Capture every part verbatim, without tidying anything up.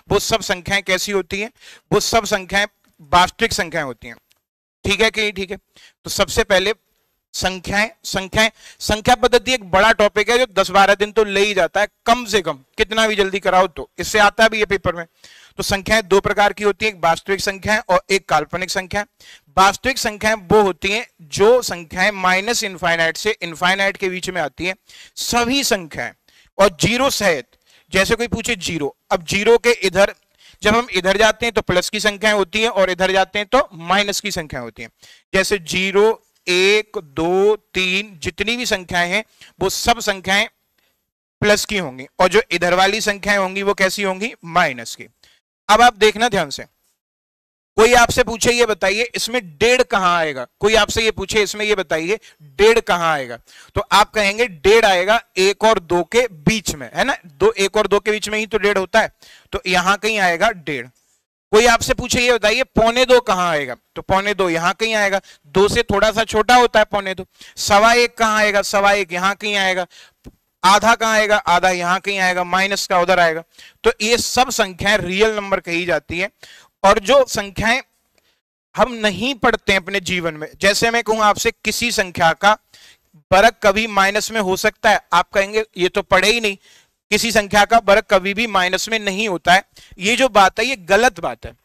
वो सब संख्याएं कैसी होती हैं, वो सब संख्याएं वास्तविक संख्याएं होती हैं। ठीक है कि ठीक है। तो सबसे पहले संख्याएं संख्याएं संख्या पद्धति एक बड़ा टॉपिक है जो दस बारह दिन तो ले ही जाता है, कम से कम कितना भी जल्दी कराओ तो, इससे आता भी है पेपर में। तो संख्याएं दो प्रकार की होती है, एक वास्तविक संख्याएं और एक काल्पनिक संख्याएं। वास्तविक संख्याएं वो होती हैं जो संख्याएं माइनस इनफाइनाइट से इनफाइनाइट के बीच में आती हैं, सभी संख्याएं और जीरो सहित। जैसे कोई पूछे जीरो, अब जीरो के इधर जब हम इधर जाते हैं तो प्लस की संख्याएं होती हैं और इधर जाते हैं तो माइनस की संख्याएं होती हैं। जैसे जीरो, एक, दो, तीन, जितनी भी संख्याएं हैं वो सब संख्याएं प्लस की होंगी और जो इधर वाली संख्याएं होंगी वो कैसी होंगी, माइनस की। अब आप देखना ध्यान से, कोई आपसे पूछे ये बताइए इसमें डेढ़ कहां आएगा, कोई आपसे ये पूछे इसमें ये बताइए डेढ़ कहां आएगा, तो आप कहेंगे डेढ़ आएगा एक और दो के बीच में, है ना, दो एक और दो के बीच में ही तो डेढ़ होता है, तो यहां कहीं आएगा डेढ़। कोई आपसे पूछे ये बताइए पौने दो कहां आएगा, तो पौने दो यहां कहीं आएगा, दो से थोड़ा सा छोटा होता है पौने दो। सवा एक कहां आएगा, सवा एक यहां कहीं आएगा। आधा कहां आएगा, आधा यहां कहीं आएगा, माइनस का उधर आएगा। तो ये सब संख्याएं रियल नंबर कही जाती है। और जो संख्याएं हम नहीं पढ़ते हैं अपने जीवन में, जैसे मैं कहूं आपसे किसी संख्या का वर्ग कभी माइनस में हो सकता है, आप कहेंगे ये तो पढ़े ही नहीं, किसी संख्या का वर्ग कभी भी माइनस में नहीं होता है। ये जो बात है ये गलत बात है,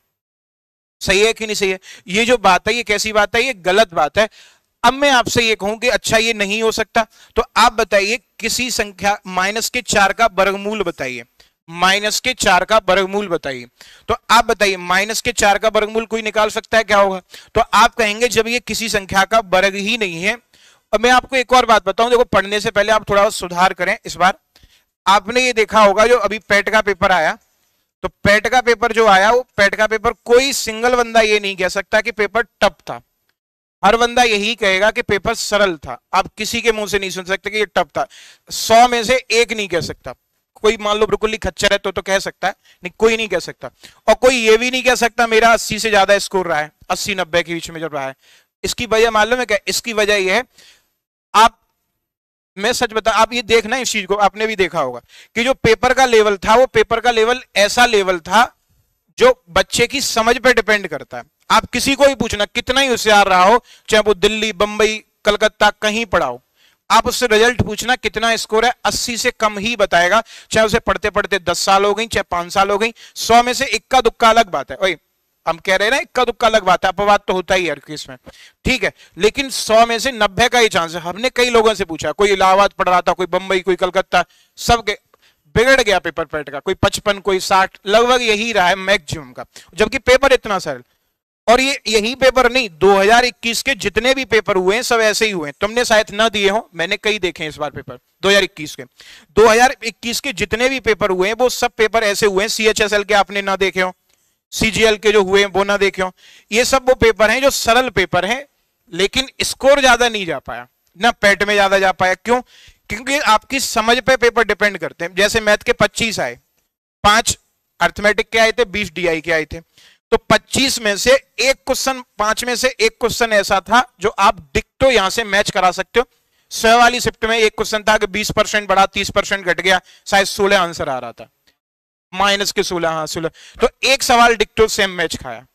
सही है कि नहीं सही है, ये जो बात है ये कैसी बात है, ये गलत बात है। अब मैं आपसे ये कहूं कि अच्छा ये नहीं हो सकता, तो आप बताइए किसी संख्या माइनस के चार का वर्गमूल बताइए, माइनस के चार का वर्गमूल बताइए, तो आप बताइए माइनस के चार का वर्गमूल कोई निकाल सकता है, क्या होगा, तो आप कहेंगे जब ये किसी संख्या का वर्ग ही नहीं है। अब मैं आपको एक और बात बताऊं, देखो पढ़ने से पहले आप थोड़ा सुधार करें। इस बार आपने ये देखा होगा जो अभी पेट का पेपर आया, तो पेट का पेपर जो आया वो पेट का पेपर कोई सिंगल बंदा ये नहीं कह सकता कि पेपर टफ था, हर बंदा यही कहेगा कि पेपर सरल था। आप किसी के मुंह से नहीं सुन सकते कि ये टफ था, सौ में से एक नहीं कह सकता। कोई मान लो बिल्कुल ही खच्चर है तो तो कह सकता है, नहीं कोई नहीं कह सकता। और कोई ये भी नहीं कह सकता मेरा अस्सी से ज्यादा स्कोर रहा है, अस्सी नब्बे के बीच में जब रहा है। इसकी वजह मालूम है क्या, इसकी वजह यह है, आप मैं सच बता, आप ये देखना इस चीज को, आपने भी देखा होगा कि जो पेपर का लेवल था वो पेपर का लेवल ऐसा लेवल था जो बच्चे की समझ पे डिपेंड करता है। आप किसी को भी पूछना कितना ही होशियार रहा हो, चाहे वो दिल्ली, बंबई, कलकत्ता कहीं पढ़ा हो, आप उससे रिजल्ट पूछना कितना स्कोर है, अस्सी से कम ही बताएगा, चाहे उसे पढ़ते पढ़ते दस साल हो गई, चाहे पांच साल हो गई। सौ में से इक्का दुक्का अलग बात है, ओए हम कह रहे हैं ना इक्का दुक्का अलग बात है, अपवाद तो होता ही है हर केस में, ठीक है, लेकिन सौ में से नब्बे का ही चांस है। हमने कई लोगों से पूछा, कोई इलाहाबाद पढ़ रहा था, कोई बंबई, कोई कलकत्ता, सब बिगड़ गया पेपर पेट का, कोई पचपन, कोई साठ, लगभग यही रहा है मैक्सिमम का, जबकि पेपर इतना सरल। और ये यही पेपर नहीं, दो हज़ार इक्कीस के जितने भी पेपर हुए हैं सब ऐसे ही हुए हैं। तुमने शायद ना दिए हो, मैंने कई देखे हैं इस बार पेपर दो हज़ार इक्कीस के। दो हज़ार इक्कीस के जितने भी पेपर हुए हैं वो सब पेपर ऐसे हुए हैं, सीएचएसएल के आपने ना देखे हो, सीजीएल के जो हुए हैं वो ना देखे हो। ये सब वो पेपर हैं जो सरल पेपर हैं, लेकिन स्कोर ज्यादा नहीं जा पाया, ना पेट में ज्यादा जा पाया। क्यों? क्योंकि आपकी समझ पे पेपर डिपेंड करते हैं। जैसे मैथ के पच्चीस आए, पांच अर्थमेटिक के आए थे, बीस डीआई के आए थे, तो पच्चीस में से एक क्वेश्चन, पांच में से एक क्वेश्चन ऐसा था जो आप डिक्टो यहां से मैच करा सकते हो। सौ वाली शिफ्ट में एक क्वेश्चन था कि बीस परसेंट बढ़ा, तीस परसेंट घट गया, शायद सोलह आंसर आ रहा था, माइनस के सोलह, हाँ सोलह, तो एक सवाल डिक्टो सेम मैच खाया।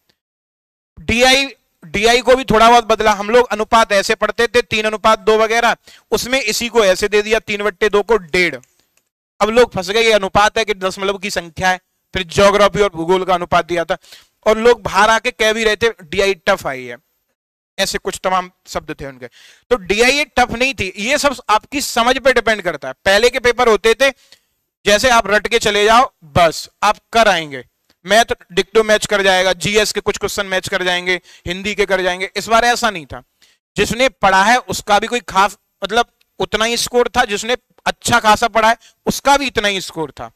डीआई डीआई को भी थोड़ा बहुत बदला, हम लोग अनुपात ऐसे पढ़ते थे तीन अनुपात दो वगैरह, उसमें इसी को ऐसे दे दिया तीन बट्टे दो को डेढ़। अब लोग फंस गए, ये अनुपात है कि दशमलव की संख्या है। फिर ज्योग्राफी और भूगोल का अनुपात दिया था और लोग बाहर आके कह भी रहे थे डीआई टफ आई है, ऐसे कुछ तमाम शब्द थे उनके। तो डीआई टफ नहीं थी, ये सब आपकी समझ पे डिपेंड करता है। पहले के पेपर होते थे जैसे आप रट के चले जाओ, बस आप कर आएंगे, मैथ डिक्टो मैच कर जाएगा, जीएस के कुछ क्वेश्चन मैच कर जाएंगे, हिंदी के कर जाएंगे। इस बार ऐसा नहीं था, जिसने पढ़ा है उसका भी कोई खास मतलब उतना ही स्कोर था, जिसने अच्छा खासा पढ़ा है उसका भी इतना ही स्कोर था,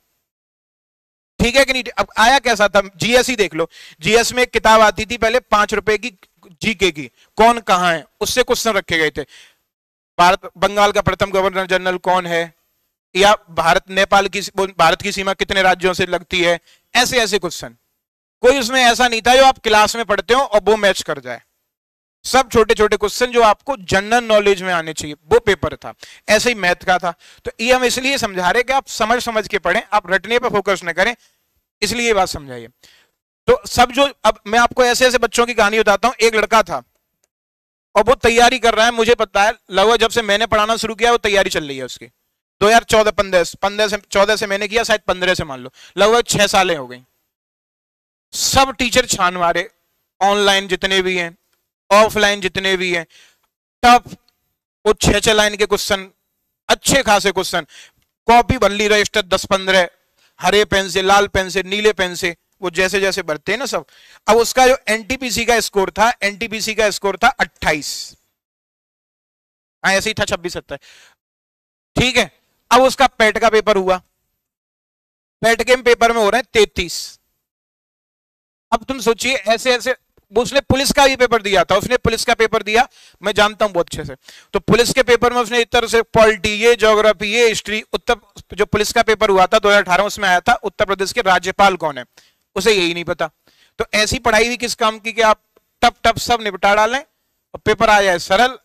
ठीक है कि नहीं। अब आया कैसा था, जीएस ही देख लो, जीएस में एक किताब आती थी पहले पांच रुपए की, जीके की, कौन कहां है, उससे क्वेश्चन रखे गए थे। भारत बंगाल का प्रथम गवर्नर जनरल कौन है, या भारत नेपाल की भारत की सीमा कितने राज्यों से लगती है, ऐसे ऐसे क्वेश्चन। कोई उसमें ऐसा नहीं था जो आप क्लास में पढ़ते हो और वो मैच कर जाए, सब छोटे छोटे क्वेश्चन जो आपको जनरल नॉलेज में आने चाहिए, वो पेपर था। ऐसे ही मैथ का था। तो ये हम इसलिए समझा रहे कि आप समझ समझ के पढ़ें, आप रटने पर फोकस न करें। इसलिए ये बात समझाइए। तो सब जो, अब मैं आपको ऐसे ऐसे बच्चों की कहानी बताता हूं। एक लड़का था और वो तैयारी कर रहा है, मुझे पता है, लगभग जब से मैंने पढ़ाना शुरू किया वो तैयारी चल रही है उसकी। दो हजार चौदह पंद्रह पंद्रह से चौदह से मैंने किया, शायद पंद्रह से मान लो, लगभग छह सालें हो गई। सब टीचर छान मारे, ऑनलाइन जितने भी हैं, ऑफलाइन जितने भी हैं, टफ, वो छह छह लाइन के क्वेश्चन, अच्छे खासे क्वेश्चन, कॉपी भर ली रजिस्टर दस पंद्रह, हरे पेन से, लाल पेन से, नीले पेन से, वो जैसे जैसे भरते हैं ना सब। अब उसका जो एनटीपीसी का स्कोर था, एनटीपीसी का स्कोर था अट्ठाईस, हाँ ऐसे ही था, छब्बीस सत्तर, ठीक है। अब उसका पेट का पेपर हुआ, पेट के पेपर में हो रहे हैं तैतीस। अब तुम सोचिए, ऐसे ऐसे, उसने पुलिस का भी पेपर दिया था, उसने पुलिस का पेपर दिया, मैं जानता हूं बहुत अच्छे से। तो पुलिस के पेपर में उसने इस तरह से पॉलिटी, ये ज्योग्राफी, ये हिस्ट्री, उत्तर जो पुलिस का पेपर हुआ था दो हजार अठारह, उसमें आया था उत्तर प्रदेश के राज्यपाल कौन है, उसे यही नहीं पता। तो ऐसी पढ़ाई भी किस काम की कि आप टप टप सब निपटा डालें और पेपर आ जाए सरल,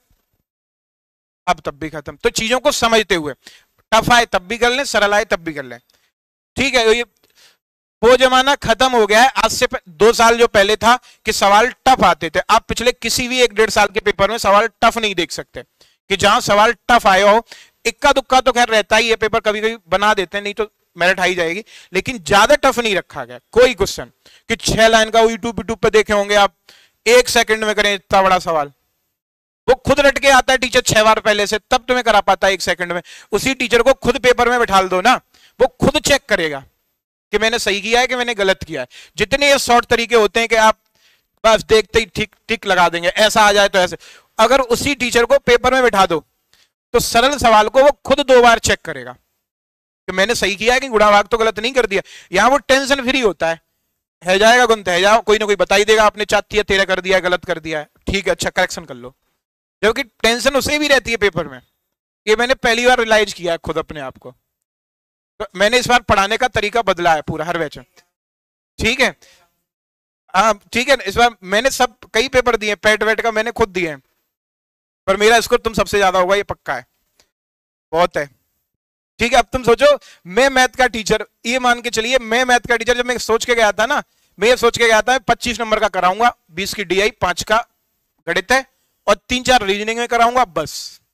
अब तब भी खत्म। तो चीजों को समझते हुए, टफ आए तब भी कर लें, सरल आए तब भी कर लें, ठीक है। ये वो जमाना खत्म हो गया है। आज से दो साल जो पहले था कि सवाल टफ आते थे, आप पिछले किसी भी एक डेढ़ साल के पेपर में सवाल टफ नहीं देख सकते कि जहां सवाल टफ आया हो। इक्का दुक्का तो खैर रहता ही है, पेपर कभी कभी बना देते हैं, नहीं तो मेरिट आई जाएगी, लेकिन ज्यादा टफ नहीं रखा गया कोई क्वेश्चन कि छह लाइन का यूट्यूब यूट्यूब पे देखे होंगे आप, एक सेकंड में करें इतना बड़ा सवाल। वो खुद रट के आता है टीचर छह बार पहले से, तब तुम्हें करा पाता है एक सेकंड में। उसी टीचर को खुद पेपर में बिठा दो ना, वो खुद चेक करेगा कि मैंने सही किया है कि मैंने गलत किया है। जितने ये शॉर्ट तरीके होते हैं कि आप बस देखते ही ठीक ठीक लगा देंगे, ऐसा आ जाए तो ऐसे, अगर उसी टीचर को पेपर में बिठा दो तो सरल सवाल को वो खुद दो बार चेक करेगा कि मैंने सही किया है कि गुणा भाग तो गलत नहीं कर दिया। यहां वो टेंशन फ्री होता है, है जाएगा गुंत है जाओ, कोई ना कोई बता ही देगा आपने चातिया तेरह कर दिया, गलत कर दिया है, ठीक है अच्छा करेक्शन कर लो। जबकि टेंशन उसे भी रहती है पेपर में। ये मैंने पहली बार रियलाइज किया है खुद अपने आप को। तो मैंने इस बार पढ़ाने का तरीका बदला है पूरा हर वैच, ठीक है। हाँ ठीक है, इस बार मैंने सब कई पेपर दिए, पेट वेट का मैंने खुद दिए हैं, पर मेरा स्कोर तुम सबसे ज्यादा होगा ये पक्का है, बहुत है, ठीक है। अब तुम सोचो, मैं मैथ का टीचर, ये मान के चलिए मैं मैथ का टीचर, जब मैं सोच के गया था ना, मैं ये सोच के गया था पच्चीस नंबर का कराऊंगा, बीस की डीआई, पांच का गणित है और तीन चार रीजनिंग में कराऊंगा, बस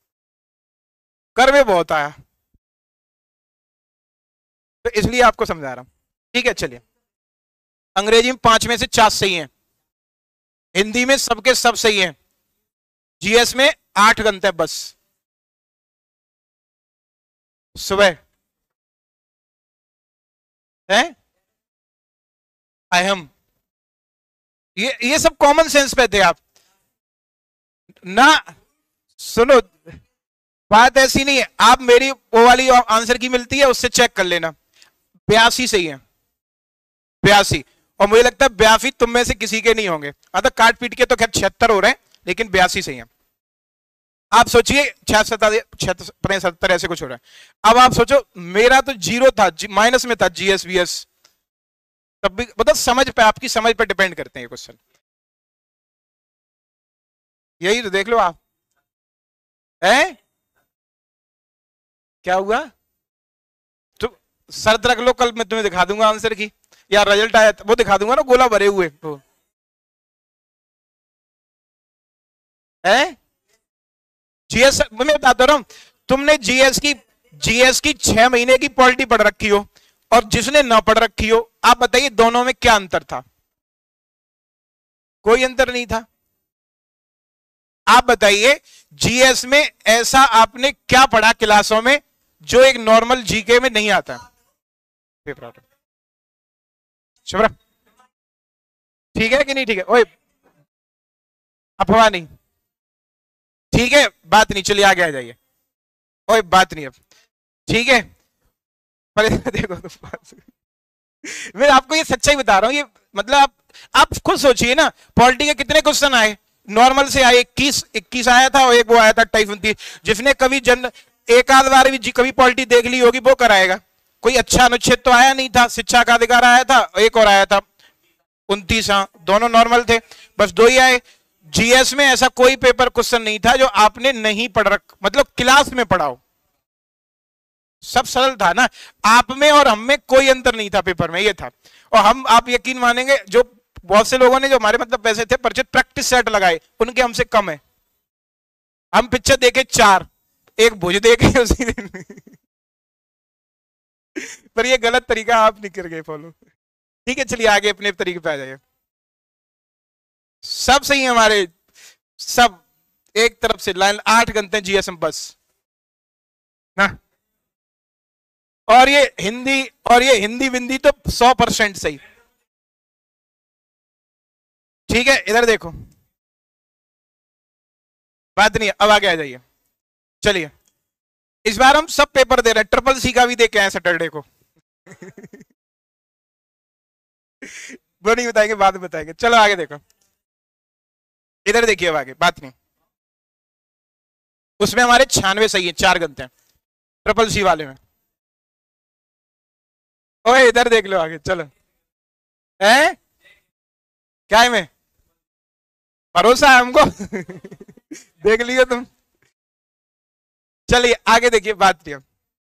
कर में बहुत आया। तो इसलिए आपको समझा रहा हूं, ठीक है। चलिए, अंग्रेजी में पांच में से चार सही हैं, हिंदी में सबके सब सही हैं, जीएस में आठ गणित है बस। सुबह है अहम, ये ये सब कॉमन सेंस पे थे आप ना। सुनो, बात ऐसी नहीं है, आप मेरी वो वाली आंसर की मिलती है उससे चेक कर लेना, बयासी सही है, बयासी। और मुझे लगता है बयासी तुम में से किसी के नहीं होंगे, मतलब काट पीट के तो खैर छिहत्तर हो रहे हैं, लेकिन बयासी सही है। आप सोचिए छिहत्तर सत्तर ऐसे कुछ हो रहा है। अब आप सोचो, मेरा तो जीरो था, माइनस में था जीएस वीएस, तब भी मतलब समझ पे, आपकी समझ पे डिपेंड करते हैं ये क्वेश्चन। यही तो देख लो आप, हैं क्या हुआ? तो शर्त रख लो, कल मैं तुम्हें दिखा दूंगा आंसर की, या रिजल्ट आया वो दिखा दूंगा ना, गोला भरे हुए तो है। जीएस मैं बताता रहा हूं, तुमने जीएस की जीएस की छह महीने की पॉलिटी पढ़ रखी हो और जिसने ना पढ़ रखी हो, आप बताइए दोनों में क्या अंतर था? कोई अंतर नहीं था। आप बताइए जीएस में ऐसा आपने क्या पढ़ा क्लासों में जो एक नॉर्मल जीके में नहीं आता? पेपर आउट, ठीक है कि नहीं? ठीक है, ओए अफवाह नहीं, ठीक है, बात नहीं, चलिए आगे आ जाइए, ओए बात नहीं अब, ठीक है। पर देखो तो मैं आपको ये सच्चाई बता रहा हूं, ये मतलब आप आप खुद सोचिए ना, पॉलिटी के कितने क्वेश्चन आए? नॉर्मल से आए इक्कीस इक्कीस आया था और एक वो आया था अट्ठाईस उनतीस। जिसने कभी जन एक आध बार भी कभी पॉलिटी देख ली होगी वो कराएगा। कोई अच्छा अनुच्छेद तो आया नहीं था, शिक्षा का अधिकार आया था, एक और आया था उनतीस, हाँ दोनों नॉर्मल थे, बस दो ही आए। जीएस में ऐसा कोई पेपर क्वेश्चन नहीं था जो आपने नहीं पढ़ रख, मतलब क्लास में पढ़ाओ, सब सरल था ना। आप में और हम में कोई अंतर नहीं था पेपर में, ये था। और हम, आप यकीन मानेंगे, जो बहुत से लोगों ने जो हमारे मतलब पैसे थे परचेज प्रैक्टिस सेट लगाए, उनके हमसे कम है। हम पिक्चर देखे चार, एक भुज देखे उसी दिन पर ये गलत तरीका आप नहीं कर गए फॉलो। ठीक है, चलिए आगे अपने तरीके पे आ जाइए। सब सही है हमारे, सब एक तरफ से लाइन आठ घंटे जीएसएम बस ना। और ये हिंदी, और ये हिंदी विंदी तो सौ परसेंट सही। ठीक है, इधर देखो, बात नहीं है, अब आगे आ जाइए। चलिए इस बार हम सब पेपर दे रहे हैं, ट्रिपल सी का भी दे के आए सैटरडे को वो नहीं बताएंगे, बाद में बताएंगे। चलो आगे देखो, इधर देखिए, अब आगे बात नहीं। उसमें हमारे छियानवे सही है, चार घंटे हैं ट्रिपल सी वाले में। ओए इधर देख लो आगे, चलो है क्या है में भरोसा है हमको देख लियो तुम। चलिए आगे देखिए, बात नहीं है।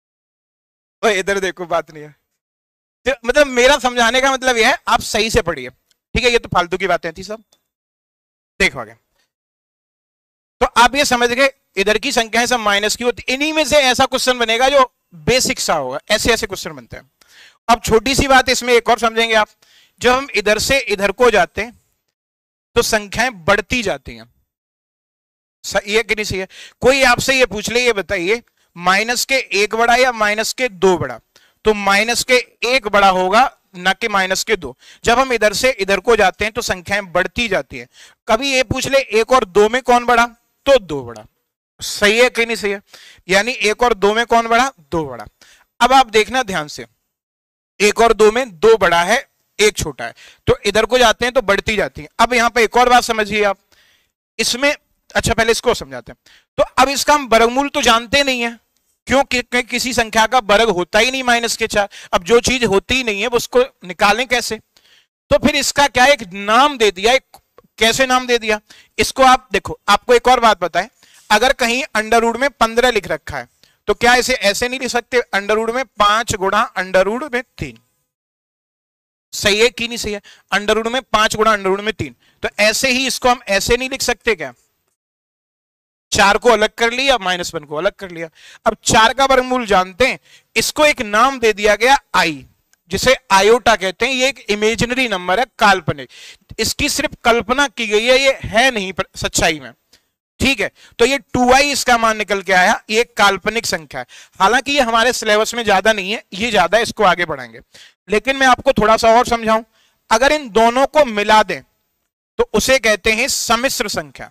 ओए इधर देखो, बात नहीं है। तो मतलब मेरा समझाने का मतलब यह है, आप सही से पढ़िए, ठीक है। ये तो फालतू की बातें थी सब। देखो आगे, तो आप ये समझ गए इधर की संख्याएं सब माइनस की होती, इन्हीं में से ऐसा क्वेश्चन बनेगा जो बेसिक सा होगा, ऐसे ऐसे क्वेश्चन बनते हैं। अब छोटी सी बात इसमें एक और समझेंगे आप, जब हम इधर से इधर को जाते हैं तो संख्याएं बढ़ती जाती हैं, सही है कि नहीं सही है। कोई आपसे ये पूछ ले, ये बताइए माइनस के एक बड़ा या माइनस के दो बड़ा, तो माइनस के एक बड़ा होगा ना कि माइनस के दो। जब हम इधर से इधर को जाते हैं तो संख्याएं बढ़ती जाती हैं। कभी ये पूछ ले एक और दो में कौन बड़ा, तो दो बड़ा, सही है कि नहीं सही है। यानी एक और दो में कौन बड़ा, दो बड़ा। अब आप देखना ध्यान से, एक और दो में दो बड़ा है, एक छोटा है, तो इधर को जाते हैं तो बढ़ती जाती है। अब यहां पे एक और बात समझिए आप इसमें, अच्छा पहले इसको समझाते हैं। तो अब इसका हम वर्गमूल तो जानते नहीं है, क्यों कि, कि, किसी संख्या का वर्ग होता ही नहीं माइनस के चार। अब जो चीज होती ही नहीं है वो उसको निकालें कैसे, तो फिर इसका क्या एक नाम दे दिया। एक कैसे नाम दे दिया इसको, आप देखो, आपको एक और बात बताएं, अगर कहीं अंडर रूट में पंद्रह लिख रखा है तो क्या इसे ऐसे नहीं लिख सकते, अंडर रूट में पांच गुणा अंडर रूट में तीन, सही है कि नहीं सही है। अंडर रूट में पांच गुणा अंडर रूट में तीन, तो ऐसे ही इसको हम ऐसे नहीं लिख सकते क्या, चार को अलग कर लिया, माइनस वन को अलग कर लिया। अब चार का वर्गमूल जानते हैं, इसको एक नाम दे दिया गया आई, जिसे आयोटा कहते हैं। ये एक इमेजिनरी नंबर है, काल्पनिक, इसकी सिर्फ कल्पना की गई है, ये है नहीं सच्चाई में, ठीक है। तो ये टू आई इसका मान निकल के आया, ये एक काल्पनिक संख्या है। हालांकि ये हमारे सिलेबस में ज्यादा नहीं है, ये ज्यादा है, इसको आगे बढ़ाएंगे। लेकिन मैं आपको थोड़ा सा और समझाऊं, अगर इन दोनों को मिला दें तो उसे कहते हैं सम्मिश्र संख्या।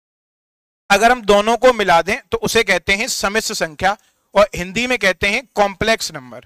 अगर हम दोनों को मिला दें तो उसे कहते हैं सम्मिश्र संख्या, और हिंदी में कहते हैं कॉम्प्लेक्स नंबर,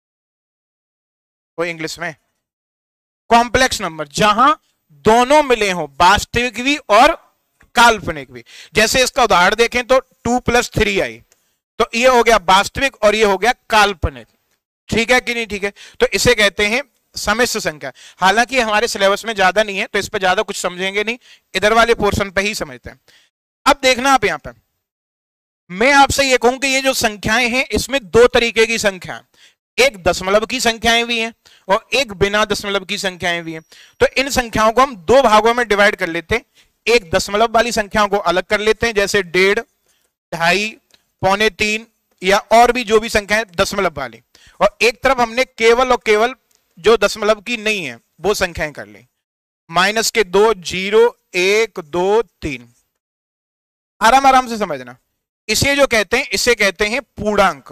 वो इंग्लिश में कॉम्प्लेक्स नंबर, जहां दोनों मिले हों, वास्तविक भी और काल्पनिक भी। जैसे इसका उदाहरण देखें तो टू प्लस थ्री आई, तो ये हो गया वास्तविक और ये हो गया काल्पनिक, ठीक है कि नहीं, ठीक है। तो इसे कहते हैं सम्मिश्र संख्या। हालांकि हमारे सिलेबस में ज्यादा नहीं है तो इस पर ज्यादा कुछ समझेंगे नहीं, इधर वाले पोर्शन पे ही समझते हैं। अब देखना आप यहां पर, मैं आपसे ये कहूं कि ये जो संख्याएं हैं इसमें दो तरीके की संख्या, एक दशमलव की संख्याएं भी हैं और एक बिना दशमलव की संख्याएं भी हैं। तो इन संख्याओं को हम दो भागों में डिवाइड कर लेते हैं, एक दशमलव वाली संख्याओं को अलग कर लेते हैं, जैसे डेढ़, ढाई, पौने तीन, या और भी जो भी संख्याएं दशमलव वाली, और एक तरफ हमने केवल और केवल जो दशमलव की नहीं है वो संख्याएं कर ली, माइनस के दो, जीरो, एक, दो, तीन। आराम आराम से समझना, इसे जो कहते हैं इसे कहते हैं पूर्णांक,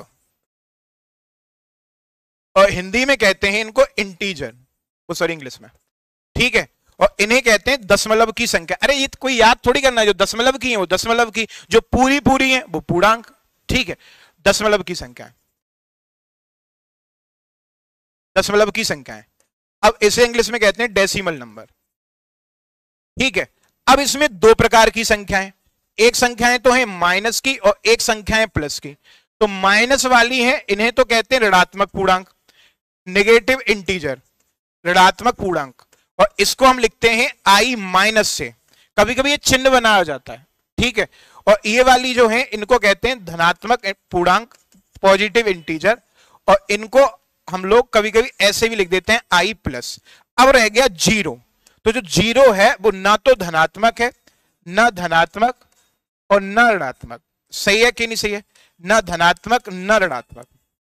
और हिंदी में कहते हैं इनको इंटीजर, वो सॉरी इंग्लिश में, ठीक है। और इन्हें कहते हैं दशमलव की संख्या। अरे ये कोई याद थोड़ी करना है, जो दशमलव की है वो दशमलव की, जो पूरी पूरी है वो पूर्णांक, ठीक है। दशमलव की संख्या, दशमलव की संख्या है। अब इसे इंग्लिश में कहते हैं डेसिमल नंबर, ठीक है। अब इसमें दो प्रकार की संख्याएं, एक संख्याएं तो है माइनस की और एक संख्याएं प्लस की। तो माइनस वाली है इन्हें तो कहते हैं ऋणात्मक पूर्णांक, नेगेटिव इंटीजर, ऋणात्मक पूर्णांक, और इसको हम लिखते हैं आई माइनस से, कभी कभी ये चिन्ह बनाया जाता है, ठीक है। और ये वाली जो है इनको कहते हैं धनात्मक पूर्णांक, पॉजिटिव इंटीजर, और इनको हम लोग कभी कभी ऐसे भी लिख देते हैं आई प्लस। अब रह गया जीरो, तो जो जीरो है वो ना तो धनात्मक है, ना धनात्मक और ना ऋणात्मक। सही है कि नहीं सही है? ना धनात्मक ना ऋणात्मक।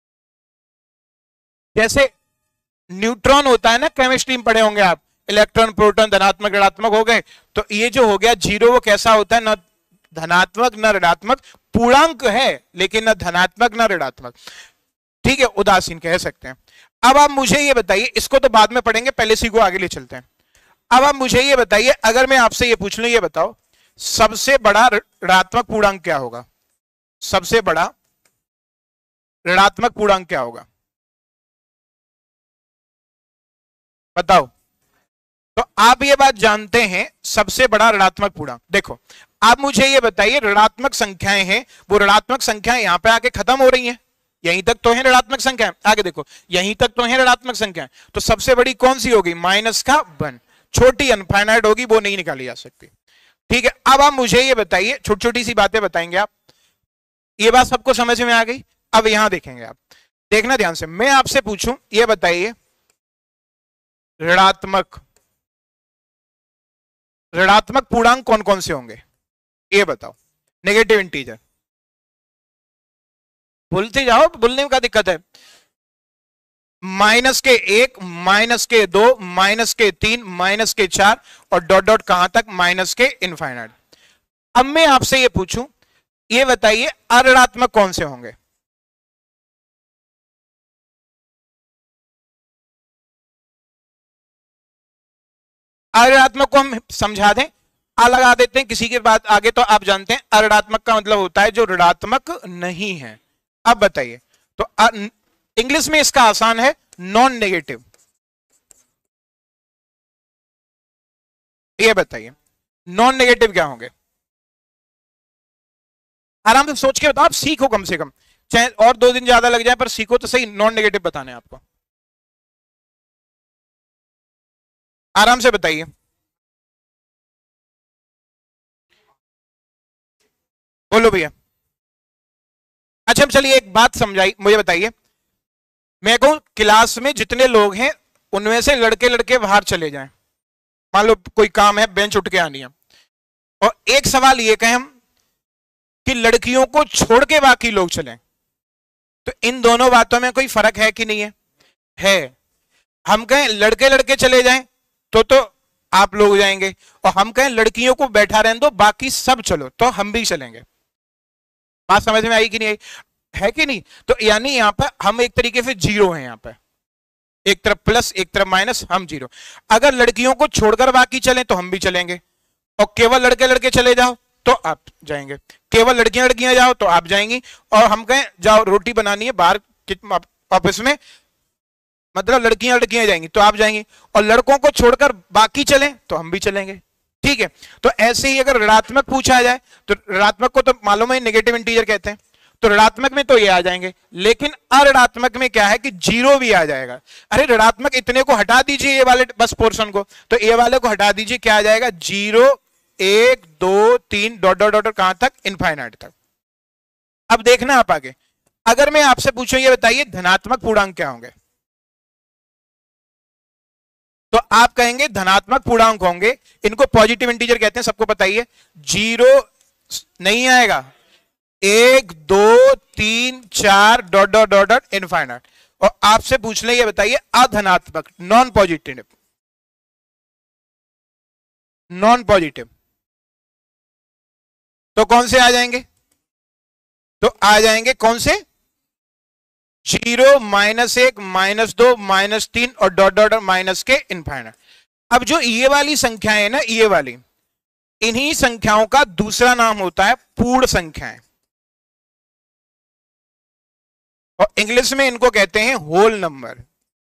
जैसे न्यूट्रॉन होता है ना, केमिस्ट्री में पढ़े होंगे आप, इलेक्ट्रॉन प्रोटॉन धनात्मक ऋणात्मक हो गए, तो ये जो हो गया जीरो वो कैसा होता है? ना धनात्मक ना ऋणात्मक, पूर्णांक है लेकिन ना धनात्मक ना ऋणात्मक। ठीक है, उदासीन कह सकते हैं। अब आप मुझे ये बताइए, इसको तो बाद में पढ़ेंगे, पहले सी को आगे ले चलते हैं। अब आप मुझे ये बताइए, अगर मैं आपसे ये पूछ लूं, ये बताओ सबसे बड़ा ऋणात्मक पूर्णांक क्या होगा? सबसे बड़ा ऋणात्मक पूर्णांक क्या होगा? बताओ। तो आप ये बात जानते हैं सबसे बड़ा ऋणात्मक पूर्णांक। देखो आप मुझे ये बताइए, ऋणात्मक संख्याएं हैं, वो ऋणात्मक संख्याएं यहां पे आके खत्म हो रही हैं, यहीं तक तो है ऋणात्मक संख्याएं, आगे देखो यहीं तक तो है ऋणात्मक संख्याएं, तो सबसे बड़ी कौन सी होगी? माइनस का वन। छोटी अनफाइनाइट होगी, वो नहीं निकाली जा सकती। ठीक है, अब आप मुझे ये बताइए, छोटी छोटी सी बातें बताएंगे आप। ये बात सबको समझ में आ गई? अब यहां देखेंगे आप, देखना ध्यान से। मैं आपसे पूछूं, ये बताइए ऋणात्मक ऋणात्मक पूर्णांक कौन कौन से होंगे? ये बताओ। नेगेटिव इंटीजर भूलते जाओ, भूलने में क्या दिक्कत है? माइनस के एक, माइनस के दो, माइनस के तीन, माइनस के चार और डॉट डॉट कहां तक? माइनस के इनफाइनाइट। अब मैं आपसे ये पूछूं, ये बताइए अऋणात्मक कौन से होंगे? अऋणात्मक को हम समझा दें, आ लगा देते हैं किसी के बाद आगे, तो आप जानते हैं अऋणात्मक का मतलब होता है जो ऋणात्मक नहीं है। अब बताइए, तो इंग्लिश में इसका आसान है नॉन नेगेटिव। ये बताइए नॉन नेगेटिव क्या होंगे? आराम से सोच के बताओ, आप सीखो कम से कम, चाहे और दो दिन ज्यादा लग जाए पर सीखो तो सही। नॉन नेगेटिव बताने आपको, आराम से बताइए। बोलो भैया। अच्छा चलिए एक बात समझाई, मुझे बताइए, मैं कहूं क्लास में जितने लोग हैं उनमें से लड़के लड़के बाहर चले जाएं, मान लो कोई काम है, बेंच उठ के आनी है, और एक सवाल ये कहें हम कि लड़कियों को छोड़ के बाकी लोग चलें, तो इन दोनों बातों में कोई फर्क है कि नहीं है? है। हम कहें लड़के लड़के चले जाएं तो तो आप लोग जाएंगे, और हम कहें लड़कियों को बैठा रहने दो बाकी सब चलो, तो हम भी चलेंगे। बात समझ में आई कि नहीं आई? है कि नहीं? तो यानी यहां पर हम एक तरीके से जीरो हैं, यहां पर एक तरफ प्लस एक तरफ माइनस, हम जीरो। अगर लड़कियों को छोड़कर बाकी चलें तो हम भी चलेंगे, और केवल लड़के लड़के चले जाओ तो आप जाएंगे, केवल लड़कियां लड़कियां जाओ तो आप जाएंगी, और हम कहें जाओ रोटी बनानी है बाहर ऑफिस में, मतलब लड़कियां लड़कियां जाएंगी तो आप जाएंगी, और लड़कों को छोड़कर बाकी चलें तो हम भी चलेंगे। ठीक है, तो ऐसे ही अगर ऋणात्मक पूछा जाए तो ऋणात्मक को तो मालूम है नेगेटिव इंटीजर कहते हैं, तो ऋणात्मक में तो ये आ जाएंगे, लेकिन अऋणात्मक में क्या है कि जीरो भी आ जाएगा। अरे ऋणात्मक इतने को हटा दीजिए, ये वाले बस पोर्शन को, तो ये वाले को हटा दीजिए, क्या आ जाएगा? जीरो, एक, दो, तीन, डॉट डॉट डॉट कहां तक? इनफाइनाइट तक। अब देखना आप आगे, अगर मैं आपसे पूछूं ये बताइए धनात्मक पूर्णांक क्या होंगे, तो आप कहेंगे धनात्मक पूर्णांक होंगे, इनको पॉजिटिव इंटीजर कहते हैं, सबको पता ही है। जीरो नहीं आएगा, एक, दो, तीन, चार, dot dot dot dot infinite. और आपसे पूछ ले ये बताइए अधनात्मक, नॉन पॉजिटिव, नॉन पॉजिटिव, तो कौन से आ जाएंगे? तो आ जाएंगे कौन से? जीरो, माइनस एक, माइनस दो, माइनस तीन और डॉट डॉट माइनस के इनफाइनाइट। अब जो ये वाली संख्याएं है ना, ये वाली, इन्हीं संख्याओं का दूसरा नाम होता है पूर्ण संख्याएं, और इंग्लिश में इनको कहते हैं होल नंबर।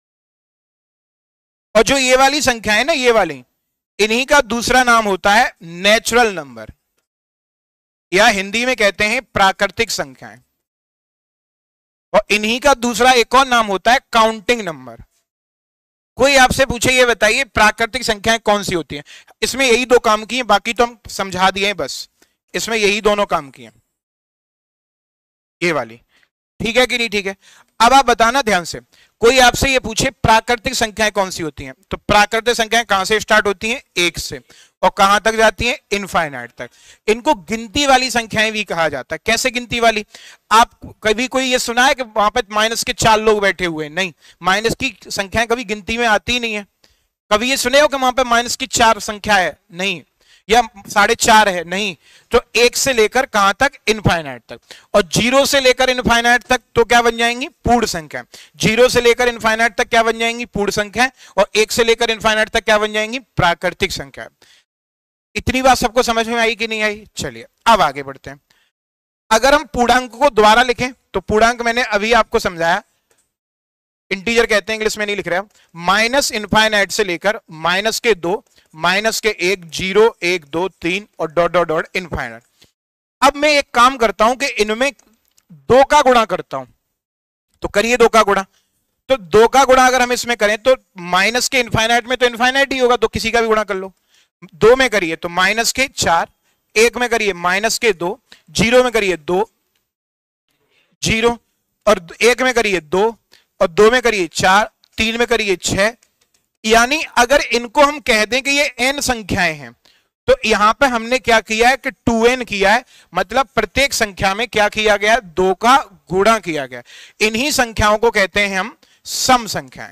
और जो ये वाली संख्या है ना, ये वाली, इन्हीं का दूसरा नाम होता है नेचुरल नंबर, या हिंदी में कहते हैं प्राकृतिक संख्याएं, और इन्हीं का दूसरा एक और नाम होता है काउंटिंग नंबर। कोई आपसे पूछे ये बताइए प्राकृतिक संख्याएं कौन सी होती हैं? इसमें यही दो काम किए, बाकी तो हम समझा दिए हैं, बस इसमें यही दोनों काम किए, ये वाली। ठीक है कि नहीं? ठीक है। अब आप बताना ध्यान से, कोई आपसे ये पूछे प्राकृतिक संख्याएं कौन सी होती हैं, तो प्राकृतिक संख्याएं कहां से स्टार्ट होती हैं, एक से, और कहां तक जाती हैं, इनफाइनाइट तक। इनको गिनती वाली संख्याएं भी कहा जाता है। कैसे गिनती वाली? आप कभी कोई ये सुना है कि वहां पर माइनस के चार लोग बैठे हुए हैं? नहीं, माइनस की संख्याएं कभी गिनती में आती ही नहीं है। कभी ये सुने हो कि वहां पर माइनस की चार संख्या है? नहीं। या साढ़े चार है? नहीं। तो एक से लेकर कहां तक, इनफाइनाइट तक। और जीरो से लेकर इनफाइनाइट तक तो क्या बन जाएंगी, पूर्ण संख्या। जीरो से लेकर इनफाइनाइट तक क्या बन जाएंगी, पूर्ण संख्या। और एक से लेकर इनफाइनाइट तक क्या बन जाएंगी, प्राकृतिक संख्या। इतनी बात सबको समझ में आई कि नहीं आई? चलिए अब आगे बढ़ते हैं। अगर हम पूर्णांक को दोबारा लिखें तो पूर्णांक मैंने अभी आपको समझाया, इंटीजर कहते हैं, इंग्लिश में नहीं लिख रहा, माइनस इनफाइनाइट से लेकर माइनस के दो, माइनस के एक, जीरो, एक, दो, तीन और डॉट डॉट डॉट इनफाइनाइट। अब मैं एक काम करता हूं कि इनमें दो का गुणा करता हूं, तो करिए दो का गुणा। तो दो का गुणा अगर हम इसमें करें तो माइनस के इनफाइनाइट में तो इनफाइनाइट ही होगा, तो किसी का भी गुणा कर लो। दो में करिए तो माइनस के चार, एक में करिए माइनस के दो, जीरो में करिए दो, जीरो, और एक में करिए दो, और दो में करिए चार, तीन में करिए छह। यानी अगर इनको हम कह दें कि ये एन संख्याएं हैं, तो यहां पे हमने क्या किया है कि टू एन किया है, मतलब प्रत्येक संख्या में क्या किया गया है, दो का गुणा किया गया। इन्हीं संख्याओं को कहते हैं हम सम संख्याएं।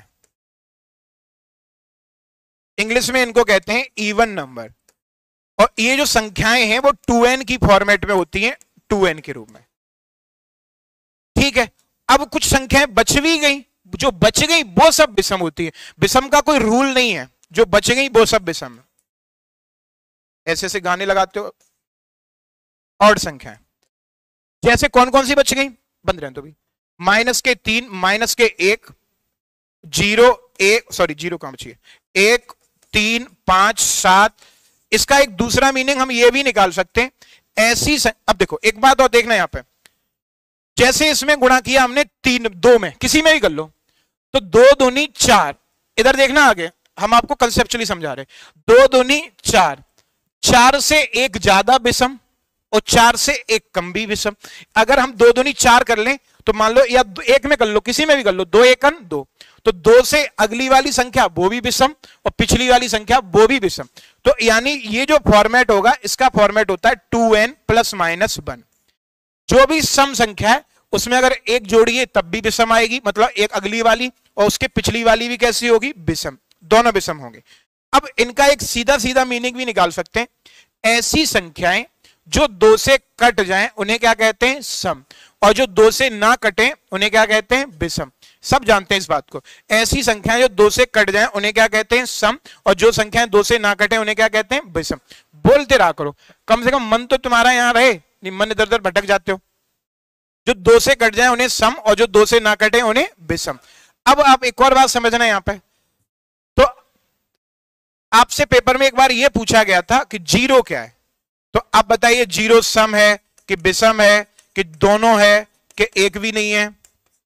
इंग्लिश में इनको कहते हैं इवन नंबर। और ये जो संख्याएं हैं वो टू एन की फॉर्मेट में होती हैं, टू एन के रूप में। ठीक है, अब कुछ संख्याएं बच भी गई, जो बच गई वो सब विषम होती है। विषम का कोई रूल नहीं है, जो बच गई वो सब विषम। ऐसे ऐसे गाने लगाते हो। और संख्याएं जैसे कौन कौन सी बच गई, बंद रहने तो भी, माइनस के तीन, माइनस के एक, जीरो, एक, सॉरी जीरो कहां बची है, एक, तीन, पांच, सात। इसका एक दूसरा मीनिंग हम ये भी निकाल सकते हैं, ऐसी सं... अब देखो एक बात और देखना यहां पे, जैसे इसमें गुणा किया हमने तीन, दो में, किसी में भी कर लो, तो दो दूनी चार। इधर देखना आगे, हम आपको कंसेप्चुअली समझा रहे। दो दूनी चार, चार से एक ज्यादा विषम और चार से एक कम भी विषम। अगर हम दो दूनी चार कर लें तो मान लो, या एक में कर लो, किसी में भी कर लो, दो एकन दो, तो दो से अगली वाली संख्या वो भी विषम और पिछली वाली संख्या वो भी विषम। तो यानी ये जो फॉर्मेट होगा, इसका फॉर्मेट होता है two n plus minus one. जो भी सम संख्या है उसमें अगर एक जोड़िए तब भी विषम आएगी, मतलब एक अगली वाली और उसके पिछली वाली भी कैसी होगी, विषम, दोनों विषम होंगे। अब इनका एक सीधा सीधा मीनिंग भी निकाल सकते हैं, ऐसी संख्याएं जो दो से कट जाएं उन्हें क्या कहते हैं, सम, और जो दो से ना कटें उन्हें क्या कहते हैं, विषम। सब जानते हैं इस बात को। ऐसी संख्याएं जो दो से कट जाएं उन्हें क्या कहते हैं, सम, और जो संख्याएं दो से ना कटें उन्हें क्या कहते हैं, विषम। बोलते रहा करो, कम से कम मन तो तुम्हारा यहां रहे, मन इधर उधर भटक जाते हो। जो दो से कट जाए उन्हें सम, और जो दो से ना कटे उन्हें विषम। अब आप एक और बात समझना यहां पे, तो आपसे पेपर में एक बार यह पूछा गया था कि जीरो क्या है, तो आप बताइए जीरो सम है कि विषम है कि दोनों है कि एक भी नहीं है,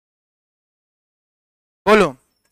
बोलो।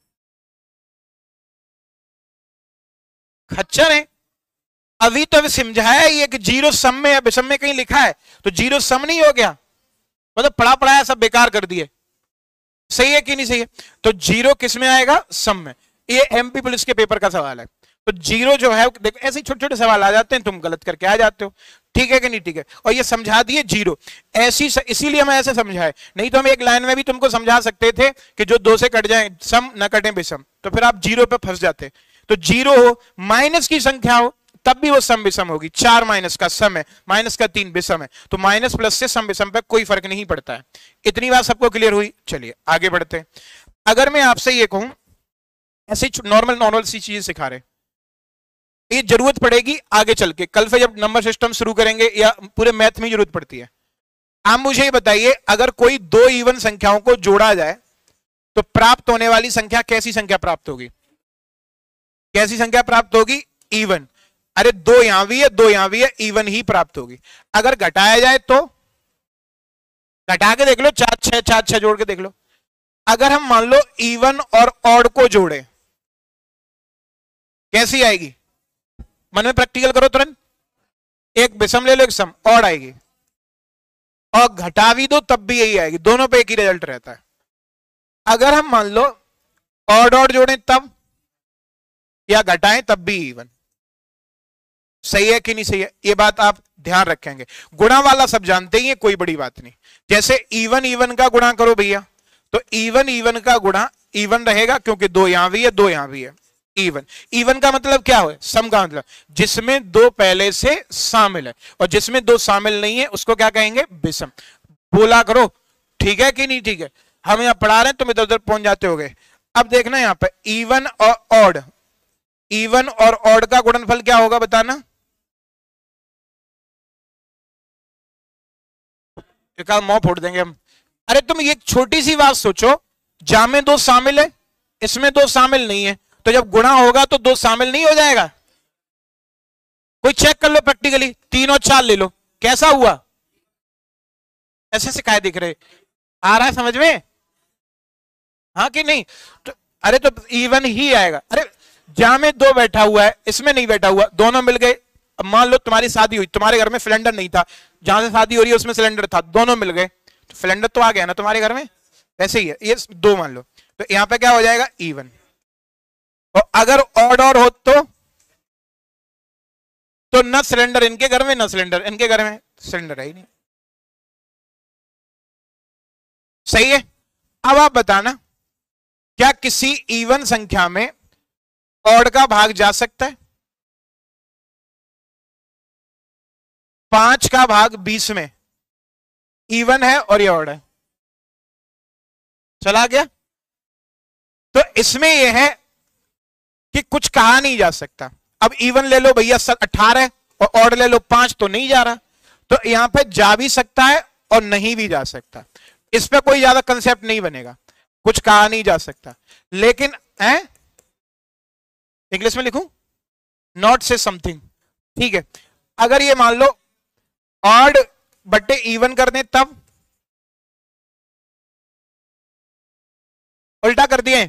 खच्चर है। अभी तो अभी समझाया ही है कि जीरो सम में या विषम में कहीं लिखा है, तो जीरो सम नहीं हो गया, मतलब पढ़ा पढ़ाया सब बेकार कर दिए। सही है कि नहीं सही है? तो जीरो किस में आएगा, सम में। ये एमपी पुलिस के पेपर का सवाल है। तो जीरो जो है, देखो ऐसे छोटे छोटे सवाल आ जाते हैं, तुम गलत करके आ जाते हो। ठीक है कि नहीं? ठीक है। और ये समझा दिए जीरो ऐसी, इसीलिए मैं ऐसे समझाए, नहीं तो हम एक लाइन में भी तुमको समझा सकते थे कि जो दो से कट जाए सम, न कटे विषम, तो फिर आप जीरो पे फंस जाते। तो जीरो हो, माइनस की संख्या हो, तब भी वो सम विषम होगी। चार माइनस का सम है, माइनस का तीन विषम है, तो माइनस प्लस से सम विषम पर कोई फर्क नहीं पड़ता है। इतनी बात सबको क्लियर हुई? चलिए आगे बढ़ते हैं। अगर मैं आपसे ये कहूं, ऐसे नॉर्मल नॉर्मल सी चीजें सिखा रहे, ये जरूरत पड़ेगी आगे चल के, कल से जब नंबर सिस्टम शुरू करेंगे या पूरे मैथ में जरूरत पड़ती है। आप मुझे ये बताइए, अगर कोई दो इवन संख्याओं को जोड़ा जाए तो प्राप्त होने वाली संख्या कैसी संख्या प्राप्त होगी? कैसी संख्या प्राप्त होगी? इवन। अरे दो यहां भी है, दो यहां भी है, इवन ही प्राप्त होगी। अगर घटाया जाए तो घटा के देख लो, चार छह, चार छह जोड़ के देख लो। अगर हम मान लो इवन और ऑड को जोड़े, कैसी आएगी? मन में प्रैक्टिकल करो तुरंत। एक विषम ले लो, एक सम, ऑड आएगी। और घटा भी दो तब भी यही आएगी, दोनों पे एक ही रिजल्ट रहता है। अगर हम मान लो ऑड ऑड जोड़ें तब, या घटाएं तब भी इवन। सही है कि नहीं सही है? ये बात आप ध्यान रखेंगे। गुणा वाला सब जानते ही है, कोई बड़ी बात नहीं। जैसे इवन इवन का गुणा करो भैया, तो इवन इवन का गुणा इवन रहेगा, क्योंकि दो यहां भी है दो यहां भी है। इवन इवन का मतलब क्या है? सम का मतलब जिसमें दो पहले से शामिल है, और जिसमें दो शामिल नहीं है उसको क्या कहेंगे? विषम। बोला करो, ठीक है कि नहीं ठीक है? हम यहां पढ़ा रहे हैं, तुम इधर उधर पहुंच जाते होगे। अब देखना यहां पर इवन और ऑड, इवन और ऑड का गुणनफल क्या होगा बताना? एक मुंह फोड़ देंगे हम। अरे तुम ये छोटी सी बात सोचो, जा में दो शामिल है, इसमें दो शामिल नहीं है, तो जब गुणा होगा तो दो शामिल नहीं हो जाएगा? कोई चेक कर लो प्रैक्टिकली, तीन और चार ले लो, कैसा हुआ? ऐसे से काय दिख रहे? आ रहा है समझ में? हाँ कि नहीं? तो अरे तो इवन ही आएगा। अरे जहां में दो बैठा हुआ है, इसमें नहीं बैठा हुआ, दोनों मिल गए। अब मान लो तुम्हारी शादी हुई, तुम्हारे घर में सिलेंडर नहीं था, जहां से शादी हो रही है उसमें सिलेंडर था, दोनों मिल गए, तो सिलेंडर तो आ गया ना तुम्हारे घर में। ऐसे ही है ये दो मान लो, तो यहां पे क्या हो जाएगा? इवन। और अगर ऑड और हो तो तो न सिलेंडर इनके घर में न सिलेंडर इनके घर में, सिलेंडर है ही नहीं। सही है? अब आप बताना, क्या किसी इवन संख्या में ऑड का भाग जा सकता है? पांच का भाग बीस में इवन है और ये ऑड है, चला गया। तो इसमें यह है कि कुछ कहा नहीं जा सकता। अब इवन ले लो भैया अठारह और ऑड ले लो पांच, तो नहीं जा रहा। तो यहां पे जा भी सकता है और नहीं भी जा सकता, इस पे कोई ज्यादा कंसेप्ट नहीं बनेगा, कुछ कहा नहीं जा सकता। लेकिन है इंग्लिश में लिखूं, नॉट से समथिंग, ठीक है। अगर ये मान लो ऑड बट्टे इवन कर दें, तब उल्टा कर दिए,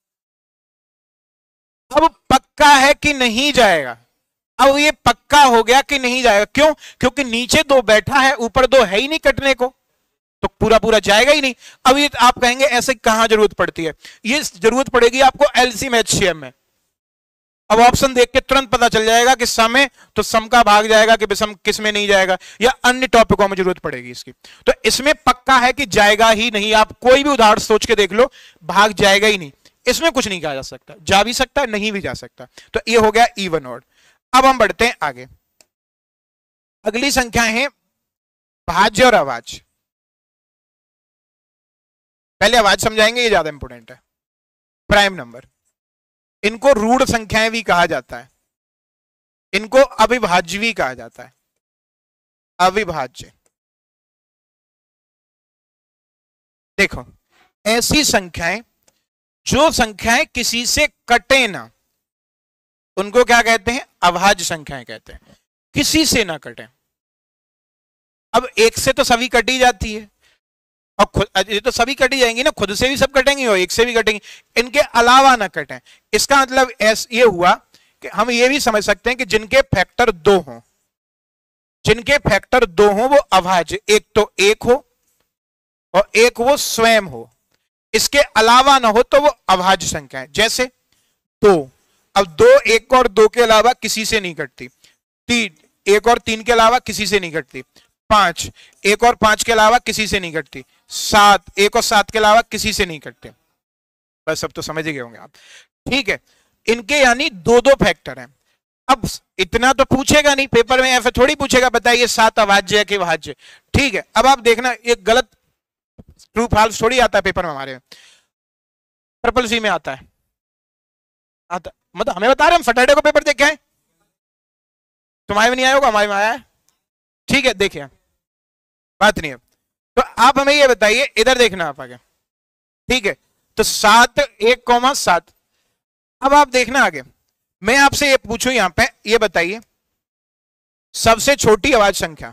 अब पक्का है कि नहीं जाएगा? अब ये पक्का हो गया कि नहीं जाएगा। क्यों? क्योंकि नीचे दो बैठा है, ऊपर दो है ही नहीं कटने को, तो पूरा पूरा जाएगा ही नहीं। अब ये आप कहेंगे ऐसे कहां जरूरत पड़ती है? ये जरूरत पड़ेगी आपको एलसीएम एचसीएम में। अब ऑप्शन देख के तुरंत पता चल जाएगा कि सम है तो सम का भाग जाएगा कि विषम किस में नहीं जाएगा, या अन्य टॉपिकों में जरूरत पड़ेगी इसकी। तो इसमें पक्का है कि जाएगा ही नहीं। आप कोई भी उदाहरण सोच के देख लो, भाग जाएगा ही नहीं, इसमें कुछ नहीं कहा जा सकता। जा भी सकता है, नहीं भी जा सकता। तो ये हो गया इवन ऑड। अब हम बढ़ते हैं आगे। अगली संख्या है भाज्य और अभाज्य। पहले अभाज्य समझाएंगे, ये ज्यादा इंपॉर्टेंट है। प्राइम नंबर, इनको रूढ़ संख्याएं भी कहा जाता है, इनको अविभाज्य भी कहा जाता है। अविभाज्य देखो, ऐसी संख्याएं जो संख्याएं किसी से कटे ना, उनको क्या कहते हैं? अभाज्य संख्याएं कहते हैं, किसी से ना कटे। अब एक से तो सभी कटी जाती है, और खुद ये तो सभी कटी जाएंगी ना, खुद से भी सब कटेंगी और एक से भी कटेंगी, इनके अलावा ना कटें। इसका मतलब ऐस ये हुआ कि हम ये भी समझ सकते हैं कि जिनके फैक्टर दो हों, जिनके फैक्टर दो हों वो अभाज्य, एक तो एक हो और एक वो स्वयं हो, इसके अलावा ना हो तो वो अभाज्य संख्या है। जैसे दो, अब दो एक और दो के अलावा किसी से नहीं कटती। तीन एक और तीन के अलावा किसी से नहीं कटती। पांच एक और पांच के अलावा किसी से नहीं कटती। सात एक और सात के अलावा किसी से नहीं कटते। बस अब तो समझ ही गए होंगे आप, ठीक है। इनके यानी दो दो फैक्टर हैं। अब इतना तो पूछेगा नहीं पेपर में, ऐसा थोड़ी पूछेगा बताइए सात अभाज्य है कि भाज्य, ठीक है। अब आप देखना, एक गलत ट्रू फॉल्स थोड़ी आता है पेपर में, हमारे ट्रिपल सी में आता है, आता मतलब हमें बता रहे हैं, हम सैटरडे को पेपर देखे हैं, तुम्हारे में नहीं आया होगा, हमारे में आया है, ठीक है। देखिए बात नहीं है, तो आप हमें ये बताइए, इधर देखना आप आगे, ठीक है। तो सात एक कौमा सात। अब आप देखना आगे, मैं आपसे ये पूछूं यहां पे, ये बताइए सबसे छोटी अभाज्य संख्या,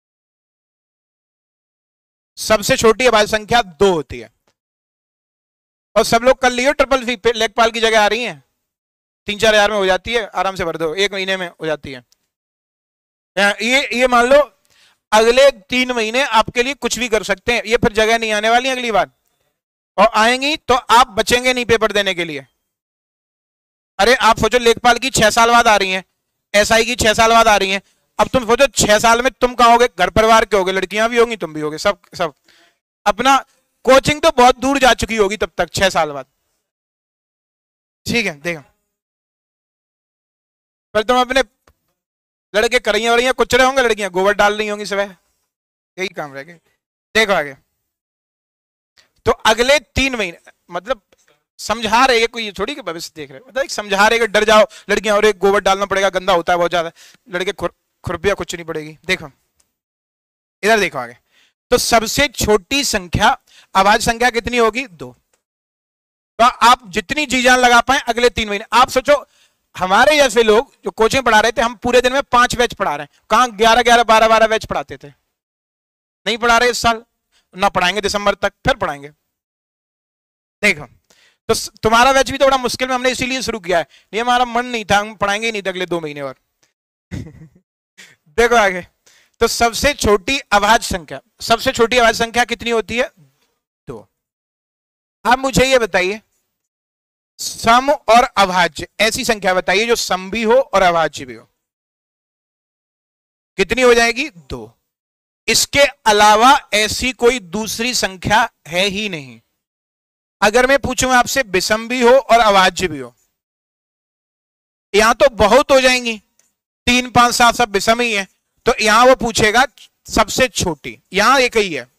सबसे छोटी अभाज्य संख्या दो होती है। और सब लोग कर लियो ट्रिपल सी, लेखपाल की जगह आ रही है, तीन चार हजार में हो जाती है, आराम से भर दो, एक महीने में हो जाती है। ये ये मान लो अगले तीन महीने आपके लिए कुछ भी कर सकते हैं, ये फिर जगह नहीं आने वाली अगली बार। और आएंगी तो आप बचेंगे नहीं पेपर देने के लिए। अरे आप सोचो लेखपाल की छह साल बाद आ रही हैं, एसआई की छह साल बाद आ रही हैं, अब तुम सोचो छह साल में तुम कहाँ होगे, घर परिवार के होगे, लड़कियां भी होंगी, तुम भी होगे, सब सब अपना कोचिंग तो बहुत दूर जा चुकी होगी तब तक, छह साल बाद। ठीक है, देखो पर तुम अपने लड़के करैया वरैया कुछ रहे होंगे, लड़कियां गोबर डाल रही होंगी, सुबह यही काम रह गए। देखो आगे, तो अगले तीन महीने मतलब समझा रहे, कोई थोड़ी के भविष्य देख रहे, मतलब समझा रहे, डर जाओ लड़कियां, और एक गोबर डालना पड़ेगा, गंदा होता है बहुत ज्यादा, लड़के खुरपिया कुछ नहीं पड़ेगी। देखो इधर देखो आगे, तो सबसे छोटी संख्या आवाज संख्या कितनी होगी, दो। तो आप जितनी जी जान लगा पाए अगले तीन महीने। आप सोचो हमारे जैसे लोग जो कोचिंग पढ़ा रहे थे, हम पूरे दिन में पांच बैच पढ़ा रहे हैं, कहां ग्यारह ग्यारह बारह बारह बैच पढ़ाते थे, नहीं पढ़ा रहे इस साल, ना पढ़ाएंगे दिसंबर तक, फिर पढ़ाएंगे। देखो तो तुम्हारा बैच भी तो बड़ा मुश्किल में हमने इसीलिए शुरू किया है, नहीं हमारा मन नहीं था, हम पढ़ाएंगे ही नहीं अगले दो महीने और। देखो आगे, तो सबसे छोटी आवाज संख्या, सबसे छोटी आवाज संख्या कितनी होती है, दो। अब मुझे ये बताइए सम और अभाज्य ऐसी संख्या बताइए जो सम भी हो और अभाज्य भी हो, कितनी हो जाएगी, दो। इसके अलावा ऐसी कोई दूसरी संख्या है ही नहीं। अगर मैं पूछूं आपसे विषम भी हो और अभाज्य भी हो, यहां तो बहुत हो जाएंगी, तीन पांच सात सब विषम ही है, तो यहां वो पूछेगा सबसे छोटी, यहां एक ही है,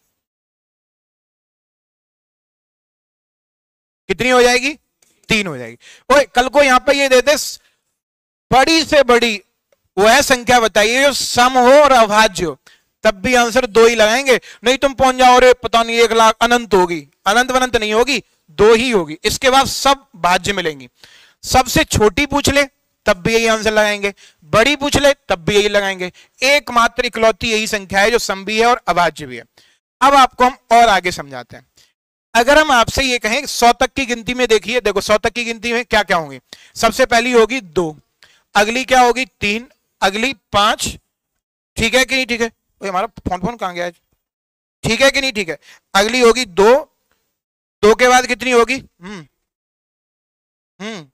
कितनी हो जाएगी, तीन हो जाएगी। ओए कल को यहां पे ये दे दे बड़ी से बड़ी वह संख्या बताइए जो सम हो और अभाज्य हो, तब भी आंसर दो ही लगाएंगे, नहीं तुम पहुंच जाओ रे पता नहीं एक लाख अनंत होगी, अनंत अनंत नहीं होगी, दो ही होगी, इसके बाद सब भाज्य मिलेंगी। सबसे छोटी पूछ ले तब भी यही आंसर लगाएंगे, बड़ी पूछ ले तब भी यही लगाएंगे, एकमात्र इकलौती यही संख्या है जो सम भी है और अभाज्य भी है। अब आपको हम और आगे समझाते हैं। अगर हम आपसे ये कहें सौ तक की गिनती में, देखिए देखो सौ तक की गिनती में क्या क्या होंगी, सबसे पहली होगी दो, अगली क्या होगी, तीन, अगली पांच, ठीक है कि नहीं, ठीक है, हमारा फोन फोन कहां गया है, ठीक है कि नहीं, ठीक है, अगली होगी दो, दो के बाद कितनी होगी, हम्म हम्म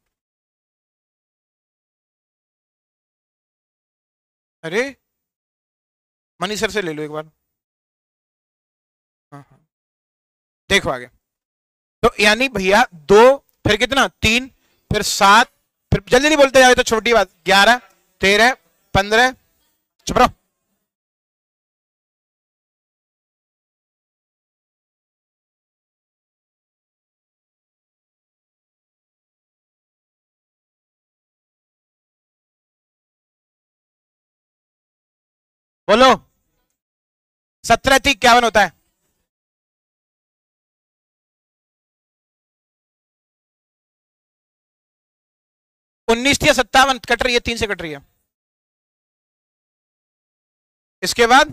अरे मनी सर से ले लो एक बार, हाँ हाँ देखो आगे, तो यानी भैया दो, फिर कितना, तीन, फिर सात, फिर जल्दी नहीं बोलते जाए तो छोटी बात, ग्यारह, तेरह, पंद्रह, चुप रहो, बोलो, सत्रह थी इक्यावन होता है, उन्नीस थी सत्तावन, कट रही है, तीन से कट रही है, इसके बाद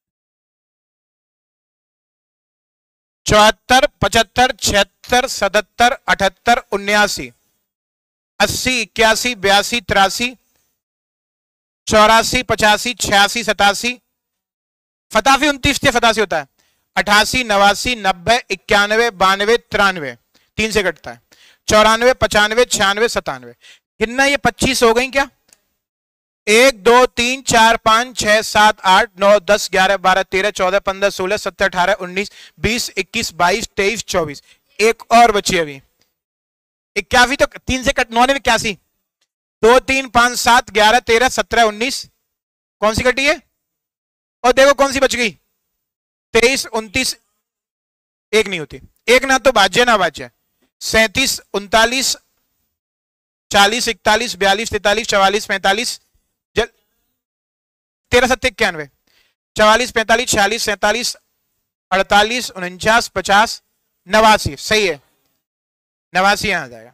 चौहत्तर, पचहत्तर, छिहत्तर, सतहत्तर, अठहत्तर, उन्यासी, अस्सी, इक्यासी, बयासी, तिरासी, चौरासी, पचासी, छियासी, सतासी, फताफी उनतीस से फतासी होता है, अठासी, नवासी, नब्बे, इक्यानवे, बानवे, तिरानवे, तीन से कटता है, चौरानवे, पचानवे, छियानवे, सतानवे, कितना ये पच्चीस हो गई क्या, एक दो तीन चार पांच छह सात आठ नौ दस ग्यारह बारह तेरह चौदह पंद्रह सोलह सत्रह अठारह उन्नीस बीस इक्कीस बाईस तेईस चौबीस, एक और बची अभी इक्यासी, तो तीन से कट, नौ ने इक्यासी, दो तीन पांच सात ग्यारह तेरह सत्रह उन्नीस, कौन सी कटी है, और देखो कौन सी बच गई, तेईस उनतीस, एक नहीं होती, एक ना तो भाज्य ना भाज्य, सैंतीस, उनतालीस, चालीस, इकतालीस, बयालीस, तैतालीस, चवालीस, पैंतालीस, तेरह सत्तर इक्यानवे, चवालीस, पैंतालीस, छियालीस, सैंतालीस, अड़तालीस, उनचास, पचास, नवासी, सही है, नवासी यहां आ जाएगा।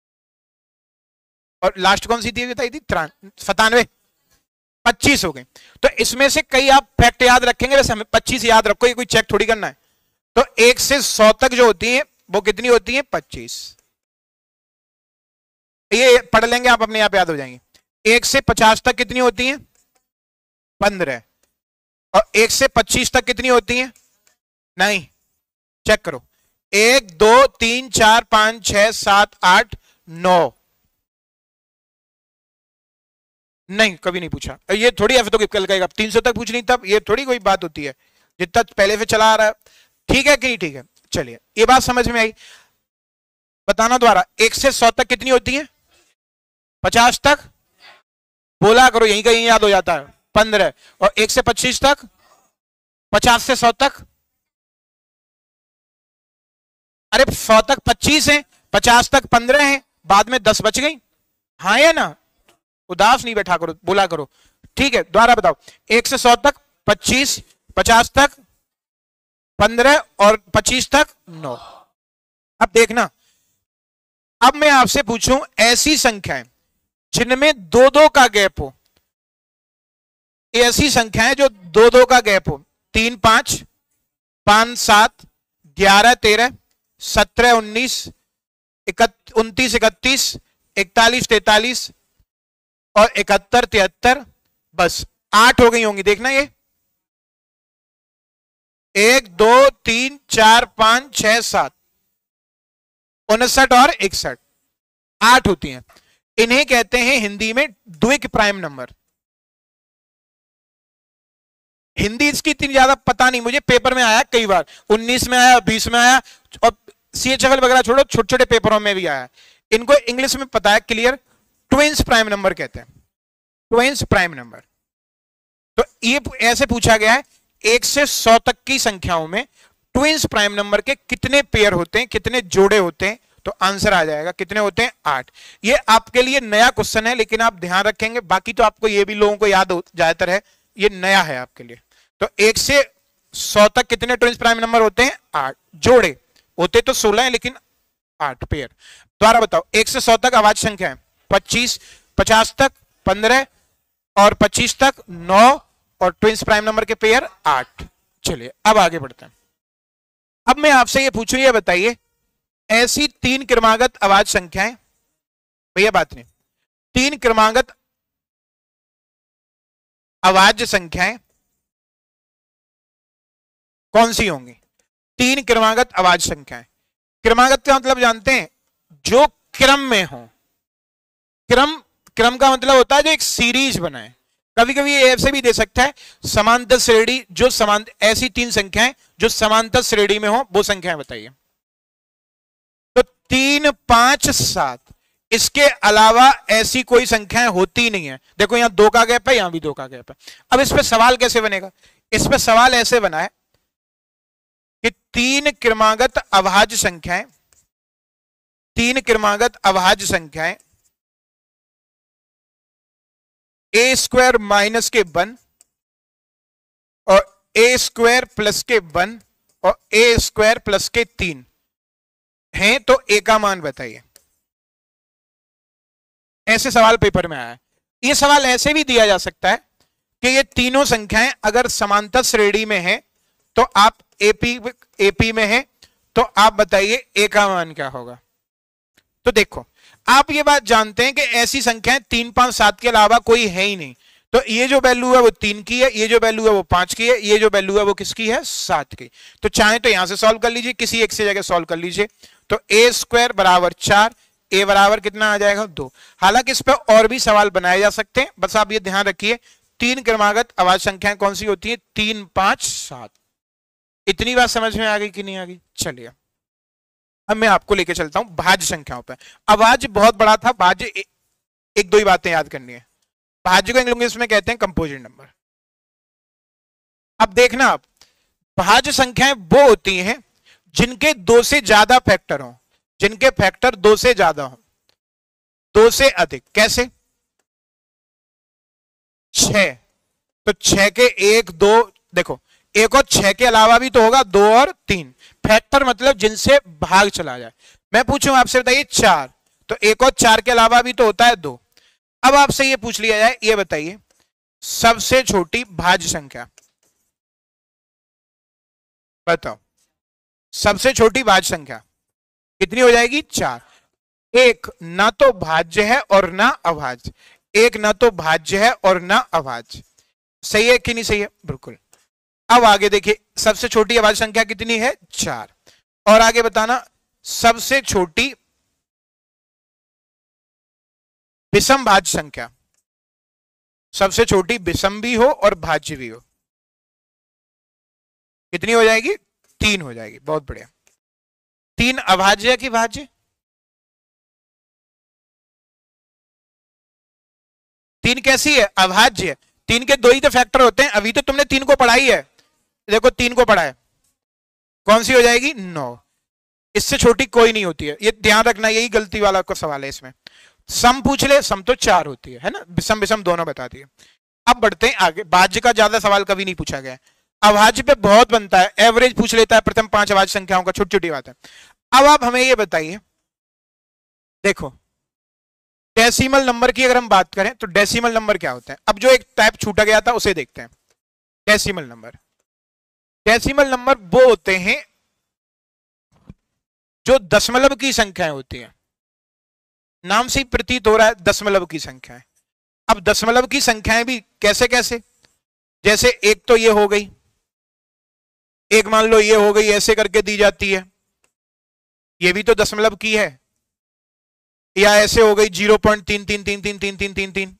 और लास्ट कौन सी थी बताई थी, सतानवे, पच्चीस हो गई। तो इसमें से कई आप फैक्ट याद रखेंगे, वैसे हमें पच्चीस याद रखो, ये कोई चेक थोड़ी करना है। तो एक से सौ तक जो होती है वो कितनी होती है, पच्चीस, ये पढ़ लेंगे आप, अपने आप याद हो जाएंगे। एक से पचास तक कितनी होती है, पंद्रह, और एक से पच्चीस तक कितनी होती है, नहीं चेक करो, एक दो तीन चार पांच छह सात आठ नौ। नहीं, कभी नहीं पूछा। ये थोड़ी ऐसे तो कल कहेगा तीन सौ तक पूछनी, तब ये थोड़ी कोई बात होती है, जितना पहले से चला आ रहा है। ठीक है कि नहीं? ठीक है, चलिए ये बात समझ में आई। बताना द्वारा एक से सौ तक कितनी होती है? पचास तक बोला करो, यहीं कहीं याद हो जाता है। पंद्रह। और एक से पच्चीस तक? पचास से सौ तक? अरे सौ तक पच्चीस है, पचास तक पंद्रह है, बाद में दस बच गई। हाँ या ना? उदास नहीं बैठा करो, बोला करो। ठीक है, दोबारा बताओ। एक से सौ तक पच्चीस, पचास तक पंद्रह और पच्चीस तक नौ। अब देखना, अब मैं आपसे पूछूं ऐसी संख्याएं जिनमें दो दो का गैप हो। ऐसी संख्याएं जो दो दो का गैप हो। तीन पांच, पांच सात, ग्यारह तेरह, सत्रह उन्नीस, उनतीस इकतीस, इकतालीस तैतालीस और इकहत्तर तिहत्तर, बस आठ हो गई होंगी। देखना ये एक दो तीन चार पांच छह सात, उनसठ और इकसठ, आठ होती हैं। इन्हें कहते हैं हिंदी में द्विक प्राइम नंबर। हिंदी इसकी इतनी ज्यादा पता नहीं मुझे, पेपर में आया कई बार, उन्नीस में आया, बीस में आया और सीएचएफएल वगैरह छोड़ो, छोटे छोटे पेपरों में भी आया। इनको इंग्लिश में पता है क्लियर, ट्विंस प्राइम नंबर कहते हैं, ट्विंस प्राइम नंबर। तो ये ऐसे पूछा गया है एक से सौ तक की संख्याओं में ट्विंस प्राइम नंबर के कितने पेयर होते हैं, कितने जोड़े होते हैं? तो आंसर आ जाएगा कितने होते हैं? आठ। ये आपके लिए नया क्वेश्चन है, लेकिन आप ध्यान रखेंगे, बाकी तो आपको ये भी लोगों को याद ज्यादातर है, ये नया है आपके लिए। तो एक से सौ तक कितने ट्विंस प्राइम नंबर होते हैं? आठ। जोड़े होते तो सोलह है, लेकिन आठ पेयर। दोबारा बताओ, एक से सौ तक अभाज्य संख्या है पच्चीस, पचास तक पंद्रह और पच्चीस तक नौ और ट्विंस प्राइम नंबर के पेयर आठ। चलिए अब आगे बढ़ते हैं। अब मैं आपसे ये पूछूं, ये बताइए ऐसी तीन क्रमागत अभाज्य संख्याएं, भैया बात नहीं, तीन क्रमागत अभाज्य संख्याएं कौन सी होंगी? तीन क्रमागत अभाज्य संख्याएं। क्रमागत का मतलब जानते हैं? जो क्रम में हो। क्रम क्रम का मतलब होता है जो एक सीरीज बनाए। कभी कभी ये ऐसे भी दे सकता है समांतर श्रेणी, जो समांतर, ऐसी तीन संख्याएं जो समांतर श्रेणी में हो, वो संख्याएं बताइए। तो तीन पांच सात, इसके अलावा ऐसी कोई संख्याएं होती नहीं है। देखो यहां दो का गैप है, यहां भी दो का गैप है। अब इस पे सवाल कैसे बनेगा? इस पे सवाल ऐसे बना है कि तीन क्रमागत अभाज्य संख्याएं, तीन क्रमागत अभाज्य संख्याएं ए स्क्वायर माइनस के वन और ए स्क्वायर प्लस के वन और ए स्क्वायर प्लस के तीन हैं, तो ए का मान बताइए। ऐसे सवाल पेपर में आया है। ये सवाल ऐसे भी दिया जा सकता है कि ये तीनों संख्याएं अगर समांतर श्रेणी में हैं तो आप एपी एपी में हैं, तो आप बताइए ए का मान क्या होगा। तो देखो, आप ये बात जानते हैं कि ऐसी संख्याएं तीन पांच सात के अलावा कोई है ही नहीं। तो ये जो वैल्यू है वो तीन की है, ये जो वैल्यू है वो पांच की है, ये जो वैल्यू है वो किसकी है? सात की। तो चाहे तो यहां से सॉल्व कर लीजिए, किसी एक से जगह सॉल्व कर लीजिए। तो ए स्क्वायर बराबर चार, ए बराबर कितना आ जाएगा? दो। हालांकि इस पर और भी सवाल बनाए जा सकते हैं, बस आप ये ध्यान रखिए तीन क्रमागत अभाज्य संख्याएं कौन सी होती है? तीन पांच सात। इतनी बात समझ में आ गई कि नहीं आ गई? चलिए अब मैं आपको लेके चलता हूं भाज्य संख्याओं पर। अभाज्य बहुत बड़ा था, भाज्य ए, एक दो ही बातें याद करनी है। भाज्य को इंग्लिश में कहते हैं कंपोजिट नंबर। अब देखना, आप भाज्य संख्याएं वो होती हैं जिनके दो से ज्यादा फैक्टर हो, जिनके फैक्टर दो से ज्यादा हो, दो से अधिक। कैसे? छह, तो छह के एक दो, देखो एक और छह के अलावा भी तो होगा, दो और तीन। फैक्टर मतलब जिनसे भाग चला जाए। मैं पूछूं आपसे, बताइए चार, तो एक और चार के अलावा भी तो होता है दो। अब आपसे ये पूछ लिया जाए, ये बताइए सबसे छोटी भाज्य संख्या बताओ। सबसे छोटी भाज्य संख्या कितनी हो जाएगी? चार। एक ना तो भाज्य है और ना अभाज्य, एक ना तो भाज्य है और ना अभाज्य। सही है कि नहीं सही है? बिल्कुल। अब आगे देखिए, सबसे छोटी अभाज्य संख्या कितनी है? चार। और आगे बताना सबसे छोटी विषम भाज्य संख्या, सबसे छोटी विषम भी हो और भाज्य भी हो, कितनी हो जाएगी? तीन हो जाएगी। बहुत बढ़िया। तीन अभाज्य की भाज्य? तीन कैसी है? अभाज्य। तीन के दो ही तो फैक्टर होते हैं, अभी तो तुमने तीन को पढ़ा ही है, देखो तीन को पढ़ा है, कौन सी हो जाएगी? नौ। इससे छोटी कोई नहीं होती है, ये ध्यान रखना, यही गलती वाला को सवाल है इसमें। सम पूछ ले, सम तो चार होती है, है ना, विषम विषम दोनों बता दिए। अब बढ़ते हैं आगे, भाज्य का ज्यादा सवाल कभी नहीं पूछा गया, अभाज्य पे बहुत बनता है, एवरेज पूछ लेता है प्रथम पांच अभाज्य संख्याओं का, छोटी छोटी बात है। अब आप हमें ये बताइए, देखो डेसिमल नंबर की अगर हम बात करें तो डेसिमल नंबर क्या होता है? अब जो एक टाइप छूटा गया था उसे देखते हैं। डेसिमल नंबर, डेसिमल नंबर वो होते हैं जो दशमलव की संख्याएं होती हैं, नाम से ही प्रतीत हो रहा है दशमलव की संख्याएं। अब दशमलव की संख्याएं भी कैसे कैसे, जैसे एक तो ये हो गई, एक मान लो ये हो गई, ऐसे करके दी जाती है, ये भी तो दशमलव की है, या ऐसे हो गई जीरो पॉइंट तीन तीन तीन तीन तीन तीन तीन तीन,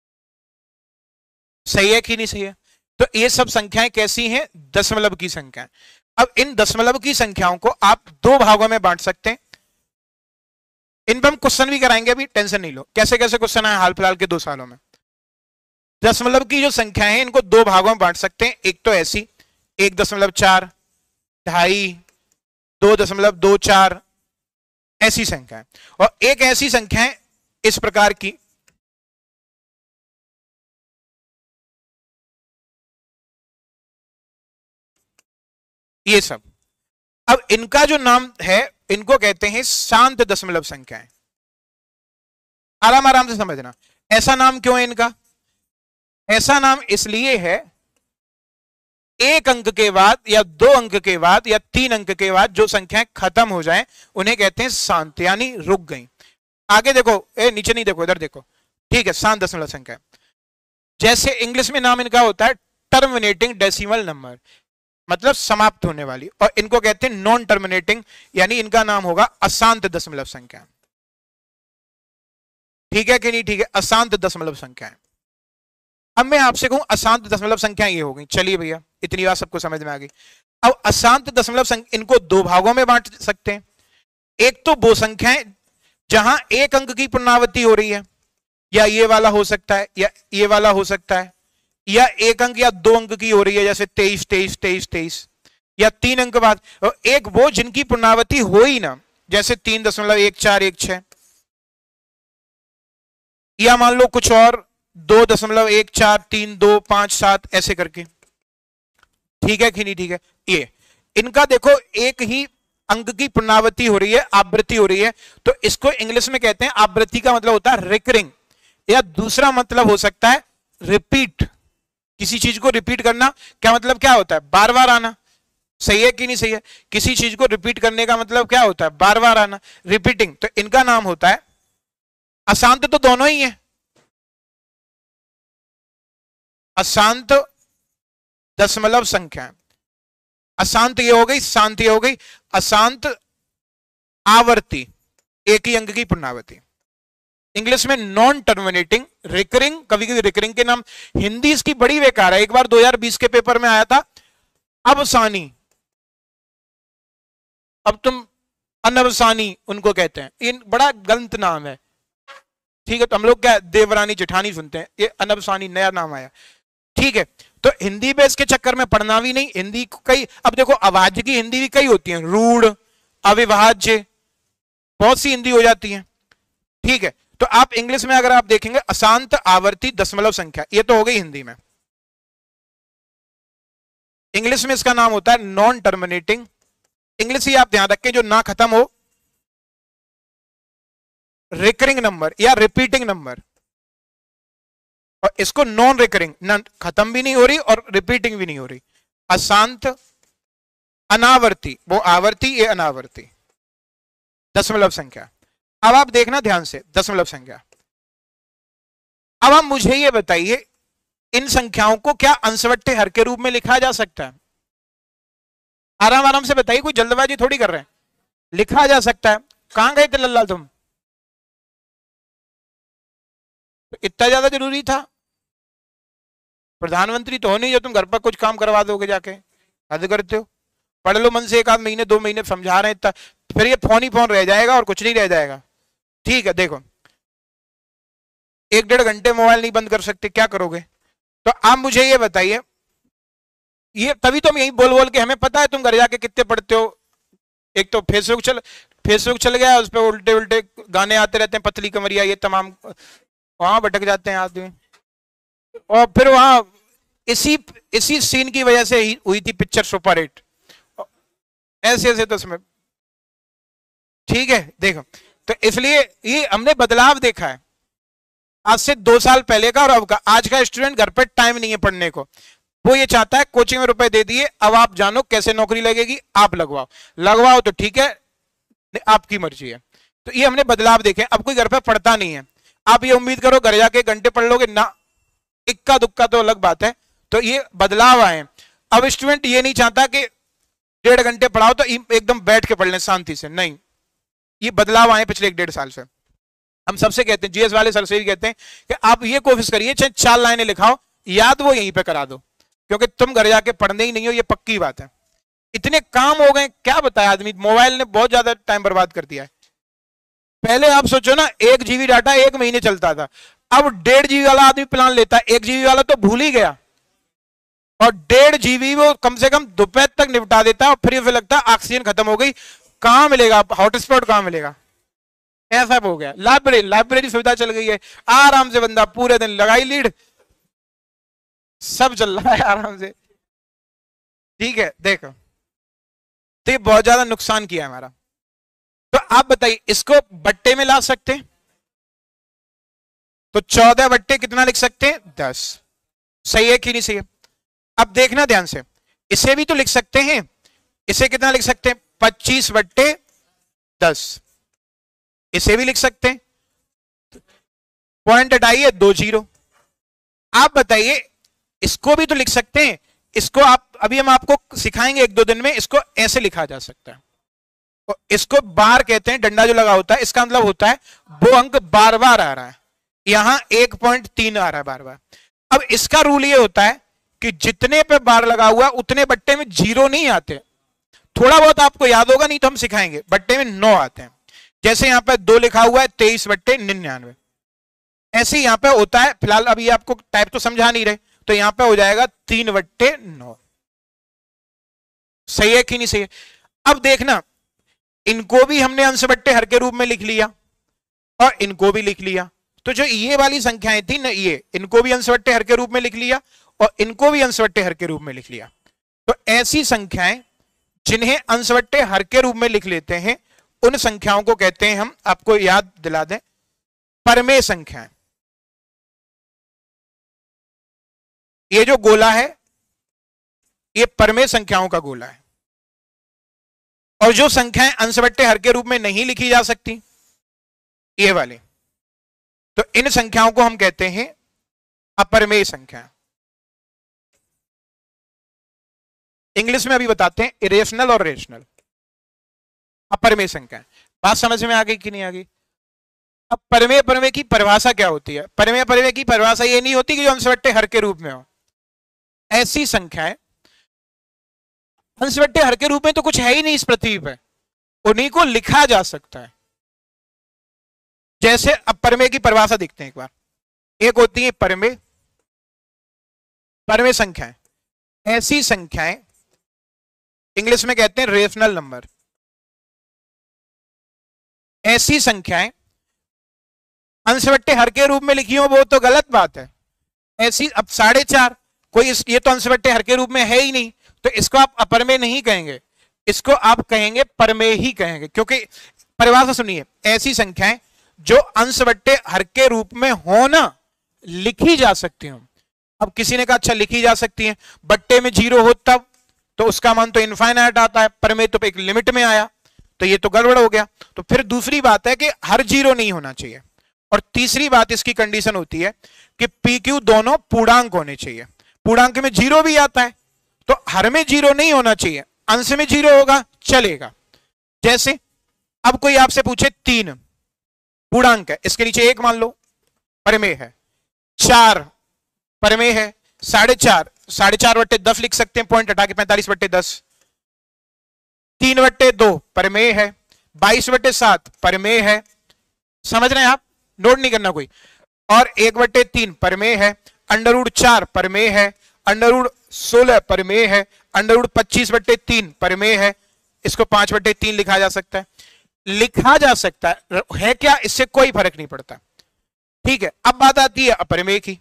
सही है कि नहीं सही है? तो ये सब संख्याएं कैसी हैं? दशमलव की संख्याएं। अब इन दशमलव की संख्याओं को आप दो भागों में बांट सकते हैं, इन पर हम क्वेश्चन भी कराएंगे, अभी टेंशन नहीं लो, कैसे कैसे क्वेश्चन आए हाल फिलहाल के दो सालों में। दशमलव की जो संख्या है इनको दो भागों में बांट सकते हैं, एक तो ऐसी एक दशमलव चार, ढाई, दो दशमलव दो चार, ऐसी संख्या है, और एक ऐसी संख्या है इस प्रकार की, ये सब। अब इनका जो नाम है इनको कहते हैं शांत दशमलव संख्याएं। आराम आराम से समझना, ऐसा नाम क्यों है इनका? ऐसा नाम इसलिए है, एक अंक के बाद या दो अंक के बाद या तीन अंक के बाद जो संख्याएं खत्म हो जाएं उन्हें कहते हैं शांत, यानी रुक गई। आगे देखो, ए नीचे नहीं देखो, इधर देखो, ठीक है, शांत दशमलव संख्या। जैसे इंग्लिश में नाम इनका होता है टर्मिनेटिंग डेसिमल नंबर, मतलब समाप्त होने वाली, और इनको कहते हैं नॉन टर्मिनेटिंग, यानी इनका नाम होगा अशांत दशमलव संख्या। ठीक है कि नहीं? ठीक है, अशांत दशमलव संख्या है। अब मैं आपसे कहूं अशांत दशमलव संख्या ये हो गई, चलिए भैया इतनी बात सबको समझ में आ गई। अब अशांत दशमलव संख्या इनको दो भागों में बांट सकते हैं, एक तो वो संख्याएं जहां एक अंक की पुनरावृत्ति हो रही है, या ये वाला हो सकता है, या ये वाला हो सकता है, या एक अंक या दो अंक की हो रही है, जैसे तेईस तेईस तेईस तेईस, या तीन अंक बाद, और एक वो जिनकी पुनरावृत्ति हो ही ना, जैसे तीन दशमलव एक चार एक छह, या मान लो कुछ और दो दशमलव एक चार तीन दो पांच सात, ऐसे करके। ठीक है कि नहीं? ठीक है, ये इनका देखो एक ही अंक की पुनरावृत्ति हो रही है, आवृत्ति हो रही है, तो इसको इंग्लिश में कहते हैं, आवृत्ति का मतलब होता है रिकरिंग, या दूसरा मतलब हो सकता है रिपीट। किसी चीज को रिपीट करना क्या मतलब क्या होता है? बार बार आना। सही है कि नहीं सही है? किसी चीज को रिपीट करने का मतलब क्या होता है? बार बार आना, रिपीटिंग। तो इनका नाम होता है, अशांत तो दोनों ही है, अशांत दशमलव संख्या। अशांत ये हो गई, शांत ये हो गई, अशांत आवर्ती, एक ही अंक की पुनरावृत्ति। इंग्लिश में नॉन टर्मिनेटिंग, रिकरिंग, कभी कभी रिकरिंग के नाम, हिंदी इसकी बड़ी बेकार है, एक बार दो हज़ार बीस के पेपर में आया था अवसानी, अब तुम अनवसानी उनको कहते हैं, इन बड़ा गलत नाम है। ठीक है, तो हम लोग क्या देवरानी जेठानी सुनते हैं, ये अनवसानी नया नाम आया। ठीक है, तो हिंदी पे इसके चक्कर में पढ़ना भी नहीं, हिंदी कई, अब देखो अभाज्य की हिंदी भी कई होती है, रूढ़, अविभाज्य, बहुत सी हिंदी हो जाती है। ठीक है, तो आप इंग्लिश में अगर आप देखेंगे अशांत आवर्ती दशमलव संख्या, ये तो हो गई हिंदी में। इंग्लिश में इसका नाम होता है नॉन टर्मिनेटिंग, इंग्लिश ही आप ध्यान रखें जो ना खत्म हो, रिकरिंग नंबर या रिपीटिंग नंबर, और इसको नॉन रिकरिंग, ना खत्म भी नहीं हो रही और रिपीटिंग भी नहीं हो रही। अशांत अनावर्ती, वो आवर्ती ये अनावर्ती दशमलव संख्या। अब आप देखना ध्यान से दशमलव संख्या। अब आप मुझे ये बताइए, इन संख्याओं को क्या अंशवट्टे हर के रूप में लिखा जा सकता है? आराम आराम से बताइए, कोई जल्दबाजी थोड़ी कर रहे हैं, लिखा जा सकता है। कहां गए थे लल्ला तुम? तो इतना ज्यादा जरूरी था? प्रधानमंत्री तो हो नहीं जो तुम घर पर कुछ काम करवा दोगे जाके, हद करते हो। पढ़ लो मन से, एक आध महीने दो महीने समझा रहे हैं इतना, फिर ये फोन ही फोन रह जाएगा और कुछ नहीं रह जाएगा। ठीक है, देखो एक डेढ़ घंटे मोबाइल नहीं बंद कर सकते, क्या करोगे? तो आप मुझे ये बताइए, ये तभी तो हम यही बोल बोल के, हमें पता है तुम घर जाके कितने पढ़ते हो। एक तो फेसबुक चल फेसबुक चल गया, उस पर उल्टे उल्टे गाने आते रहते हैं, पतली कमरिया, ये तमाम, वहां भटक जाते हैं आदमी। और फिर वहां इसी इसी सीन की वजह से हुई थी पिक्चर सुपर हिट, ऐसे ऐसे तो उसमें। ठीक है, देखो तो इसलिए ये हमने बदलाव देखा है आज से दो साल पहले का और अब का। आज का स्टूडेंट घर पे टाइम नहीं है पढ़ने को, वो ये चाहता है कोचिंग में रुपए दे दिए, अब आप जानो कैसे नौकरी लगेगी, आप लगवाओ, लगवाओ तो ठीक है, आपकी मर्जी है। तो ये हमने बदलाव देखे। अब कोई घर पे पढ़ता नहीं है, आप ये उम्मीद करो घर जाके घंटे पढ़ लोगे ना, इक्का दुक्का तो अलग बात है। तो ये बदलाव आए। अब स्टूडेंट ये नहीं चाहता कि डेढ़ घंटे पढ़ाओ तो एकदम बैठ के पढ़ लें शांति से, नहीं, ये बदलाव आए पिछले एक डेढ़ साल से। हम सबसे कहते हैं, जीएस वाले सर से भी कहते हैं कि आप ये कोशिश करिए चाहे चार लाइनें लिखाओ, याद वो यहीं पे करा दो, क्योंकि तुम घर जाके पढ़ने ही नहीं हो, ये पक्की बात है। इतने काम हो गए, क्या बताया आदमी, मोबाइल ने बहुत ज्यादा टाइम बर्बाद कर दिया है। पहले आप सोचो ना, एक जीबी डाटा एक महीने चलता था, अब डेढ़ जीबी वाला आदमी प्लान लेता है, एक जीबी वाला तो भूल ही गया, और डेढ़ जीबी वो कम से कम दोपहर तक निपटा देता है, और फिर फिर लगता है ऑक्सीजन खत्म हो गई, कहां मिलेगा हॉटस्पॉट, कहां मिलेगा, ऐसा हो गया। लाइब्रेरी लाइब्रेरी सुविधा चल गई है, आराम से बंदा पूरे दिन लगाई लीड, सब चल रहा है आराम से। ठीक है, देखो तो ये बहुत ज्यादा नुकसान किया हमारा। तो आप बताइए, इसको बट्टे में ला सकते हैं? तो चौदह बट्टे कितना लिख सकते हैं? दस। सही है कि नहीं सही है? अब देखना ध्यान से, इसे भी तो लिख सकते हैं, इसे कितना लिख सकते हैं? पच्चीस बट्टे दस। इसे भी लिख सकते हैं, पॉइंट हटाइए, दो जीरो। आप बताइए, इसको भी तो लिख सकते हैं, इसको आप अभी हम आपको सिखाएंगे एक दो दिन में, इसको ऐसे लिखा जा सकता है। और इसको बार कहते हैं, डंडा जो लगा होता है, इसका मतलब होता है वो अंक बार बार आ रहा है, यहां एक पॉइंट तीन आ रहा है बार बार। अब इसका रूल ये होता है कि जितने पे बार लगा हुआ उतने बट्टे में जीरो नहीं आते। थोड़ा बहुत आपको याद होगा, नहीं तो हम सिखाएंगे, बट्टे में नौ आते हैं। जैसे यहां पे दो लिखा हुआ है, तेईस बट्टे निन्यानवे, ऐसे यहां पे होता है। फिलहाल अब ये आपको टाइप तो समझा नहीं रहे, तो यहां पे हो जाएगा तीन बट्टे नौ। सही है कि नहीं सही है? अब देखना, इनको भी हमने अंश बट्टे हर के रूप में लिख लिया और इनको भी लिख लिया। तो जो ये वाली संख्याएं थी ना, ये इनको भी अंश बट्टे हर के रूप में लिख लिया और इनको भी अंश बट्टे हर के रूप में लिख लिया। तो ऐसी संख्याएं जिन्हें अंश बट्टे हर के रूप में लिख लेते हैं, उन संख्याओं को कहते हैं हम, आपको याद दिला दें, परमेय संख्याएं। ये जो गोला है, ये परमेय संख्याओं का गोला है। और जो संख्याएं अंश बट्टे हर के रूप में नहीं लिखी जा सकती, ये वाले, तो इन संख्याओं को हम कहते हैं अपरमेय संख्या। इंग्लिश में अभी बताते हैं इरेशनल और रेशनल। अपरमेय संख्या, बात समझ में आ गई कि नहीं आ गई? अब परमेय परमेय की परिभाषा क्या होती है? परमेय परमेय की परिभाषा ये नहीं होती कि जो अंश बट्टे हर के रूप में हो। ऐसी संख्याएं अंश बट्टे हर के रूप में तो कुछ है ही नहीं इस पृथ्वी पे, उन्हीं को लिखा जा सकता है। जैसे अब परमेय की परिभाषा देखते हैं एक बार। एक होती है परमेय परमेय संख्याएं, ऐसी संख्याएं इंग्लिश में कहते हैं रेशनल नंबर। ऐसी संख्याएं अंश बट्टे हर के रूप में लिखी हो वो तो गलत बात है। ऐसी, अब साढ़े चार, कोई इस, ये तो अंश बट्टे हर के रूप में है ही नहीं, तो इसको आप अपरमेय नहीं कहेंगे, इसको आप कहेंगे परमेय ही कहेंगे। क्योंकि परिभाषा सुनिए, ऐसी संख्याएं जो अंश बट्टे हर के रूप में हो ना, लिखी जा सकती हो। अब किसी ने कहा अच्छा लिखी जा सकती है, बट्टे में जीरो हो तब, तो उसका मान तो इनफाइनाइट आता है, परमेय तो एक लिमिट में आया, तो ये तो गड़बड़ हो गया। तो फिर दूसरी बात है कि हर जीरो नहीं होना चाहिए, और तीसरी बात इसकी कंडीशन होती है कि पी क्यू दोनों पूर्णांक होने चाहिए। पूर्णांक में जीरो भी आता है, तो हर में जीरो नहीं होना चाहिए, अंश में जीरो होगा चलेगा। जैसे अब कोई आपसे पूछे तीन पूर्णांक है, इसके नीचे एक मान लो, परिमेय है। चार परिमेय है। साढ़े चार, साढ़े चार बट्टे दस लिख सकते हैं, पॉइंट हटा के पैंतालीस बट्टे दस। तीन बट्टे दो परिमेय है। बाईस बट्टे सात परिमेय है, समझ रहे हैं आप, नोट नहीं करना कोई। और एक बट्टे तीन परिमेय है। अंडर रूट चार परिमेय है। अंडर रूट सोलह परिमेय है। अंडर रूट पच्चीस बट्टे तीन परिमेय है। इसको पांच बट्टे तीन लिखा जा सकता है, लिखा जा सकता है, है क्या, इससे कोई फर्क नहीं पड़ता। ठीक है, अब बात आती है अपरिमेय की।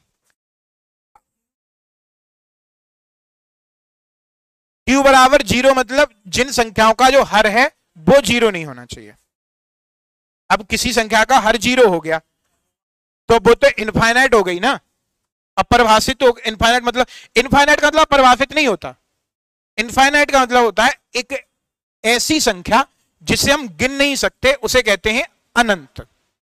Q बराबर जीरो मतलब जिन संख्याओं का जो हर है वो जीरो नहीं होना चाहिए। अब किसी संख्या का हर जीरो हो गया तो वो तो इनफाइनाइट हो गई ना, अपरिभाषित हो। इनफाइनाइट मतलब, इनफाइनाइट का मतलब परिभाषित नहीं होता। इनफाइनाइट का मतलब होता है एक ऐसी संख्या जिसे हम गिन नहीं सकते, उसे कहते हैं अनंत।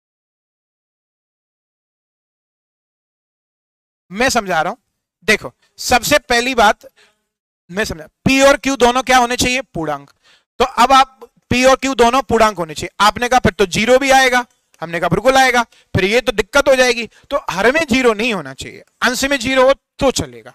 मैं समझा रहा हूं, देखो सबसे पहली बात मैं समझा, P और Q दोनों क्या होने चाहिए, पूर्णांक। तो अब आप P और Q दोनों पूर्णांक होने चाहिए। आपने कहा फिर तो जीरो भी आएगा, हमने कहा बिल्कुल आएगा, फिर ये तो दिक्कत हो जाएगी। तो हर में जीरो नहीं होना चाहिए, अंश में जीरो हो तो चलेगा,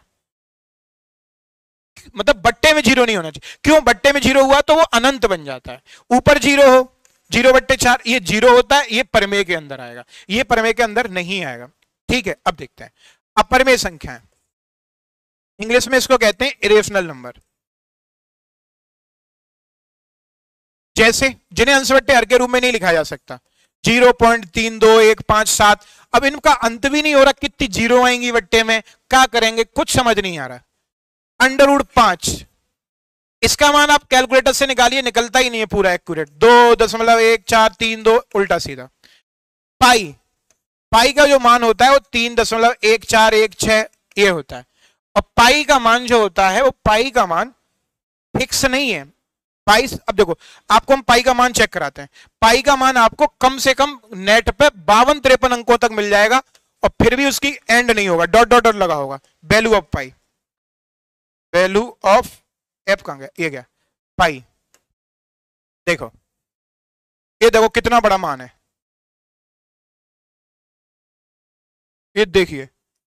मतलब बट्टे में जीरो नहीं होना चाहिए। क्यों, बट्टे में जीरो हुआ तो वो अनंत बन जाता है। ऊपर जीरो हो, जीरो बट्टे चार, ये जीरो होता है, ये परिमेय के अंदर आएगा, ये परिमेय के अंदर नहीं आएगा। ठीक है, अब देखते हैं अपरिमेय संख्याएं। इंग्लिश में इसको कहते हैं इरेशनल नंबर, जैसे जिन्हें अंश बट्टे हर के रूप में नहीं लिखा जा सकता। जीरो पॉइंट तीन दो एक पांच सात, अब इनका अंत भी नहीं हो रहा, कितनी जीरो आएंगी बट्टे में, क्या करेंगे, कुछ समझ नहीं आ रहा। अंडर रूट पांच, इसका मान आप कैलकुलेटर से निकालिए, निकलता ही नहीं है पूरा एक्यूरेट, दो दशमलव एक चार तीन दो उल्टा सीधा। पाई, पाई का जो मान होता है वो तीन दशमलव एक चार एक छह ये होता है। और पाई का मान जो होता है वो पाई का मान फिक्स नहीं है। पाई, अब देखो आपको हम पाई का मान चेक कराते हैं। पाई का मान आपको कम से कम नेट पे बावन तिरपन अंकों तक मिल जाएगा, और फिर भी उसकी एंड नहीं होगा, डॉट डॉट डॉट लगा होगा। Value of pi, value of f कहां गया, ये गया पाई। देखो ये देखो कितना बड़ा मान है, ये देखिए,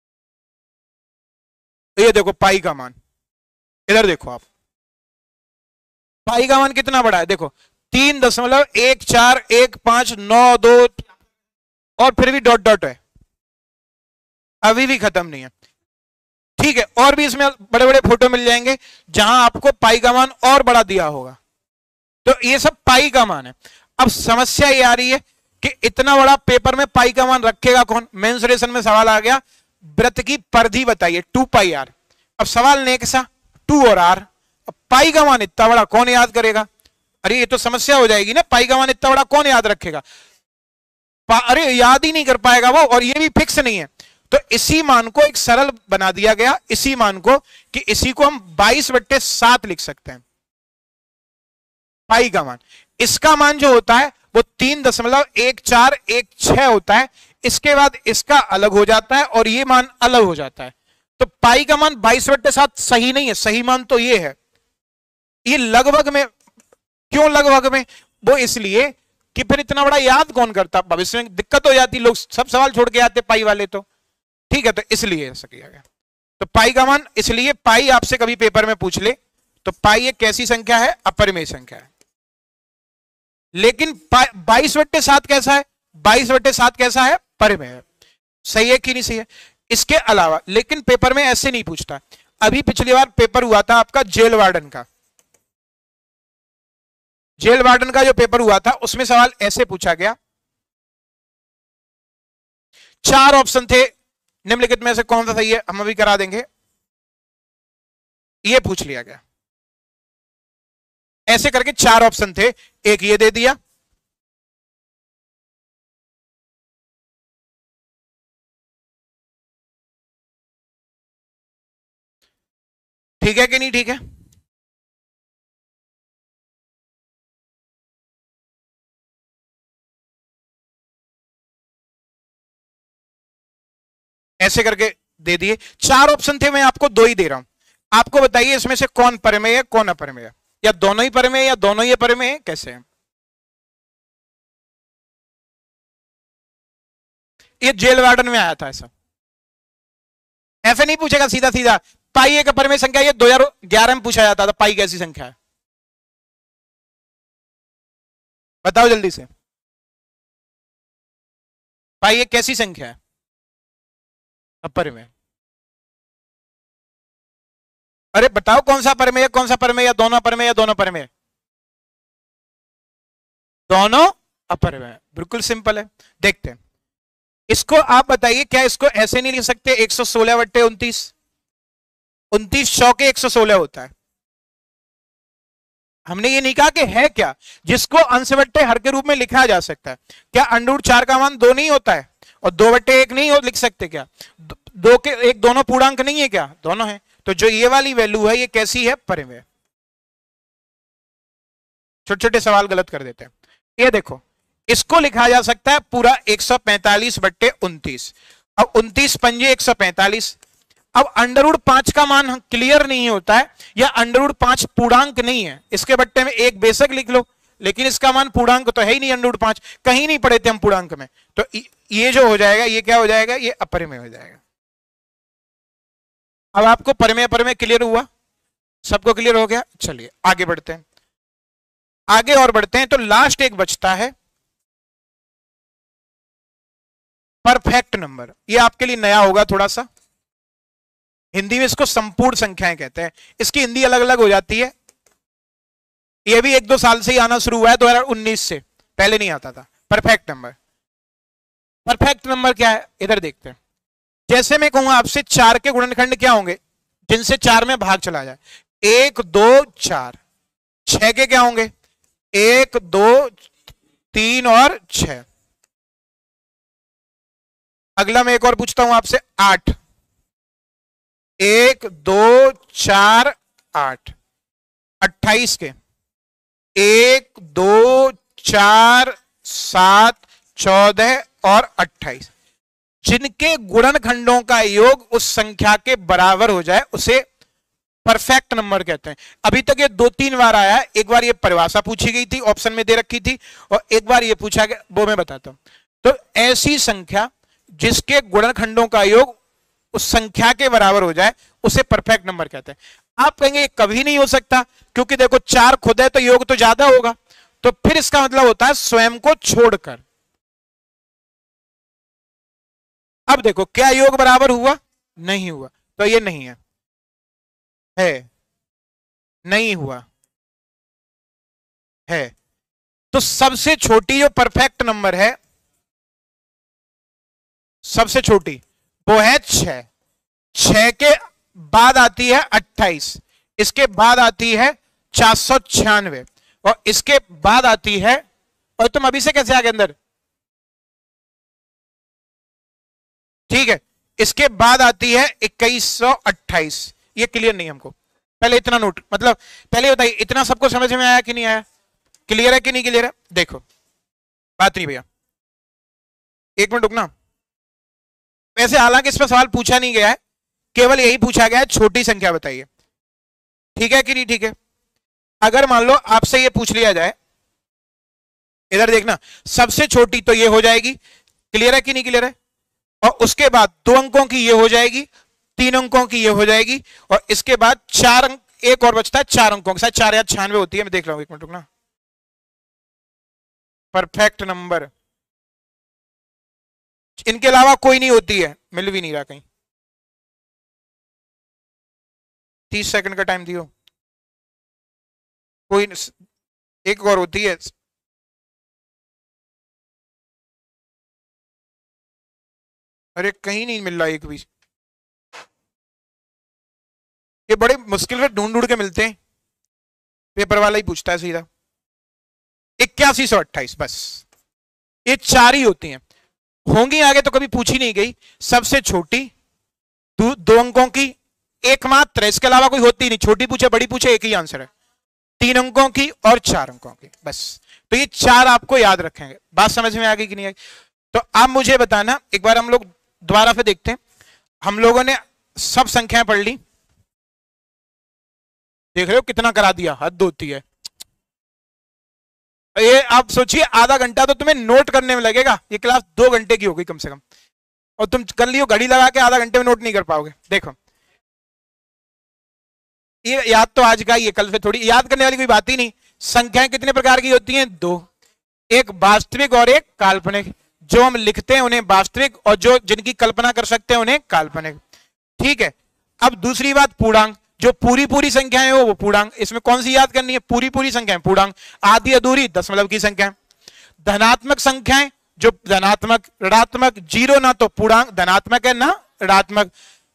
ये देखो पाई का मान, इधर देखो आप, पाई का मान कितना बड़ा है, देखो तीन दशमलव एक चार एक पांच नौ दो, और फिर भी डॉट डॉट है, अभी भी खत्म नहीं है। ठीक है, और भी इसमें बड़े बड़े फोटो मिल जाएंगे जहां आपको पाई का मान और बड़ा दिया होगा। तो ये सब पाई का मान है। अब समस्या ये आ रही है कि इतना बड़ा पेपर में पाई का मान रखेगा कौन। मेंसुरेशन में सवाल आ गया, वृत्त की परिधि बताइए, टू पाई आर। अब सवाल नेक सा, टू और आर, अब पाई का मान इतना बड़ा कौन याद करेगा। अरे ये तो समस्या हो जाएगी ना, पाई का मान इतना बड़ा कौन याद रखेगा, अरे याद ही नहीं कर पाएगा वो, और ये भी फिक्स नहीं है। तो इसी मान को एक सरल बना दिया गया, इसी मान को, कि इसी को हम बाईस बट्टे सात लिख सकते हैं, पाई का मान। इसका मान जो होता है वो तीन दशमलव एक चार एक छह होता है, इसके बाद इसका अलग हो जाता है और ये मान अलग हो जाता है। तो पाई का मान बाईस बट्टे सात सही नहीं है, सही मान तो ये है। ये लगभग में, क्यों लगभग में, वो इसलिए कि फिर इतना बड़ा याद कौन करता, भविष्य में दिक्कत हो जाती, लोग सब सवाल छोड़ के आते पाई वाले तो। ठीक है, तो इसलिए ऐसा किया गया। तो पाई का मान, इसलिए पाई आपसे कभी पेपर में पूछ ले तो पाई एक कैसी संख्या है, अपरिमेय संख्या है। लेकिन बाईस बट्टे सात कैसा है, बाईस बट्टे सात कैसा है, परिमेय है। सही है कि नहीं सही है। इसके अलावा लेकिन पेपर में ऐसे नहीं पूछता। अभी पिछली बार पेपर हुआ था आपका जेल वार्डन का, जेल वार्डन का जो पेपर हुआ था उसमें सवाल ऐसे पूछा गया, चार ऑप्शन थे, निम्नलिखित में से कौन सा सही है, हम अभी करा देंगे, ये पूछ लिया गया। ऐसे करके चार ऑप्शन थे, एक ये दे दिया, ठीक है कि नहीं ठीक है। ऐसे करके दे दिए, चार ऑप्शन थे, मैं आपको दो ही दे रहा हूं। आपको बताइए इसमें से कौन परिमेय है कौन अपरिमेय है, या दोनों ही परिमेय या दोनों ही अपरिमेय है, कैसे है। ये जेल वार्डन में आया था ऐसा। ऐसे नहीं पूछेगा सीधा सीधा पाई एक अपरिमेय संख्या, ये दो हज़ार ग्यारह में पूछा जाता था पाई कैसी संख्या है, बताओ जल्दी से, पाई एक कैसी संख्या है अपरिमेय। अरे बताओ कौन सा परमेय कौन सा परमेय, या दोनों परमेय या दोनों परमेय, दोनों अपरिमेय, बिल्कुल सिंपल है। देखते हैं इसको, आप बताइए क्या इसको ऐसे नहीं लिख सकते एक सौ सोलह बट्टे उनतीस, उनतीस सौ के एक सौ सोलह होता है। हमने ये नहीं कहा कि है क्या, जिसको अंश बट्टे हर के रूप में लिखा जा सकता है। क्या अंडर रूट चार का मान दो नहीं होता है, और दो बट्टे एक नहीं हो लिख सकते क्या, दो के एक दोनों पूर्णांक नहीं है क्या, दोनों है। तो जो ये वाली वैल्यू है ये कैसी है, परिमेय। छोटे छोटे सवाल गलत कर देते हैं। ये देखो इसको लिखा जा सकता है पूरा एक सौ पैंतालीस बट्टे उनतीस। अब उनतीस पंजे एक सौ पैंतालीस। अब अंडर रूट पांच का मान क्लियर नहीं होता है, या अंडर रूट पांच पूर्णांक नहीं है, इसके बट्टे में एक बेशक लिख लो, लेकिन इसका मान पूर्णांक तो है ही नहीं, अंडर रूट पांच कहीं नहीं पढ़े थे हम पूर्णांक में, तो ये जो हो जाएगा ये क्या हो जाएगा, ये अपरिमेय हो जाएगा। अब आपको परिमेय अपरिमेय क्लियर हुआ, सबको क्लियर हो गया। चलिए आगे बढ़ते हैं, आगे और बढ़ते हैं। तो लास्ट एक बचता है परफेक्ट नंबर। ये आपके लिए नया होगा थोड़ा सा, हिंदी में इसको संपूर्ण संख्याएं कहते हैं, इसकी हिंदी अलग अलग हो जाती है। ये भी एक दो साल से ही आना शुरू हुआ है, दो हज़ार उन्नीस से, पहले नहीं आता था। परफेक्ट नंबर, परफेक्ट नंबर क्या है इधर देखते हैं। जैसे मैं कहूंगा आपसे चार के गुणनखंड क्या होंगे जिनसे चार में भाग चला जाए, एक दो चार। छह के क्या होंगे, एक दो तीन और छह। अगला मैं एक और पूछता हूं आपसे, आठ, एक दो चार आठ। अट्ठाईस के, एक दो चार सात चौदह और अट्ठाईस। जिनके गुणनखंडों का योग उस संख्या के बराबर हो जाए उसे परफेक्ट नंबर कहते हैं। अभी तक ये दो तीन बार आया है, एक बार ये परिभाषा पूछी गई थी, ऑप्शन में दे रखी थी, और एक बार ये पूछा गया, वो मैं बताता हूं। तो ऐसी संख्या जिसके गुणनखंडों का योग उस संख्या के बराबर हो जाए उसे परफेक्ट नंबर कहते हैं। आप कहेंगे कभी नहीं हो सकता, क्योंकि देखो चार खुद है तो योग तो ज्यादा होगा, तो फिर इसका मतलब होता है स्वयं को छोड़कर। अब देखो क्या योग बराबर हुआ, नहीं हुआ, तो ये नहीं है, है नहीं हुआ, है। तो सबसे छोटी जो परफेक्ट नंबर है, सबसे छोटी वो है छह। छह के बाद आती है अट्ठाईस, इसके बाद आती है चार सौ छियानवे, और इसके बाद आती है, और तुम अभी से कैसे आ गए अंदर, ठीक है, इसके बाद आती है इक्कीस सौ अट्ठाईस। ये क्लियर नहीं हमको, पहले इतना नोट, मतलब पहले बताइए इतना सबको समझ में आया कि नहीं आया, क्लियर है कि नहीं क्लियर है। देखो बात नहीं भैया, एक मिनट रुकना। वैसे हालांकि इस पर सवाल पूछा नहीं गया है, केवल यही पूछा गया है छोटी संख्या बताइए, ठीक है कि नहीं ठीक है। अगर मान लो आपसे ये पूछ लिया जाए, इधर देखना, सबसे छोटी तो ये हो जाएगी, क्लियर है कि नहीं क्लियर है, और उसके बाद दो अंकों की ये हो जाएगी, तीन अंकों की ये हो जाएगी, और इसके बाद चार अंक, एक और बचता है चार अंकों के साथ, चार या छियानवे होती है, मैं देख रहा हूं, एक मिनट रुकना। परफेक्ट नंबर इनके अलावा कोई नहीं होती है, मिल भी नहीं रहा कहीं। तीस सेकंड का टाइम दियो, कोई एक और होती है, अरे कहीं नहीं मिल रहा एक भी, ये बड़े मुश्किल से ढूंढ ढूंढ के मिलते हैं, पेपर वाला ही पूछता है सीधा। इक्यासी सौ अट्ठाईस, बस ये चार ही होती हैं, होंगी आगे तो कभी पूछी नहीं गई। सबसे छोटी दो, दो अंकों की एकमात्र, इसके अलावा कोई होती नहीं, छोटी पूछे बड़ी पूछे एक ही आंसर है, तीन अंकों की और चार अंकों की, बस। तो ये चार आपको याद रखेंगे। बात समझ में आ गई कि नहीं आई? तो आप मुझे बताना, एक बार हम लोग दोबारा से देखते हैं। हम लोगों ने सब संख्याएं पढ़ ली, देख रहे हो कितना करा दिया, हद होती है। ये आप सोचिए आधा घंटा तो तुम्हें नोट करने में लगेगा, ये क्लास दो घंटे की हो गई कम से कम। और तुम कर लियो घड़ी लगा के आधा घंटे में नोट नहीं कर पाओगे। देखो ये याद तो आज का ही है, कल से थोड़ी याद करने वाली कोई बात ही नहीं। संख्याएं कितने प्रकार की होती हैं? दो, एक वास्तविक और एक काल्पनिक। जो हम लिखते हैं उन्हें वास्तविक और जो जिनकी कल्पना कर सकते हैं उन्हें काल्पनिक। ठीक है, अब दूसरी बात पूर्णांक। जो पूरी पूरी संख्याएं हो वो पूर्णांक। इसमें कौन सी याद करनी है? पूरी पूरी संख्याएं पूर्णांक। आधी अधूरी दशमलव की संख्याएं। धनात्मक संख्याएं जो धनात्मक ऋणात्मक, जीरो ना तो पूर्णांक धनात्मक है ना ऋणात्मक।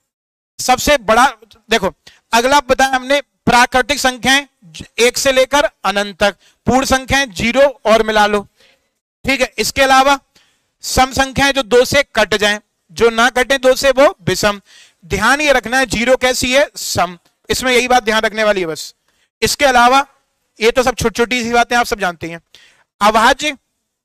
सबसे बड़ा देखो अगला बताया हमने प्राकृतिक संख्याएं एक से लेकर अनंत तक, पूर्ण संख्याएं जीरो और मिला लो। ठीक है, इसके अलावा सम संख्याएं जो दो से कट जाएं, जो ना कटे दो से वो विषम। ध्यान ये रखना है जीरो कैसी है? सम। इसमें यही बात ध्यान रखने वाली है बस। इसके अलावा ये तो सब छोटी छोटी सी बातें आप सब जानते हैं। अभाज्य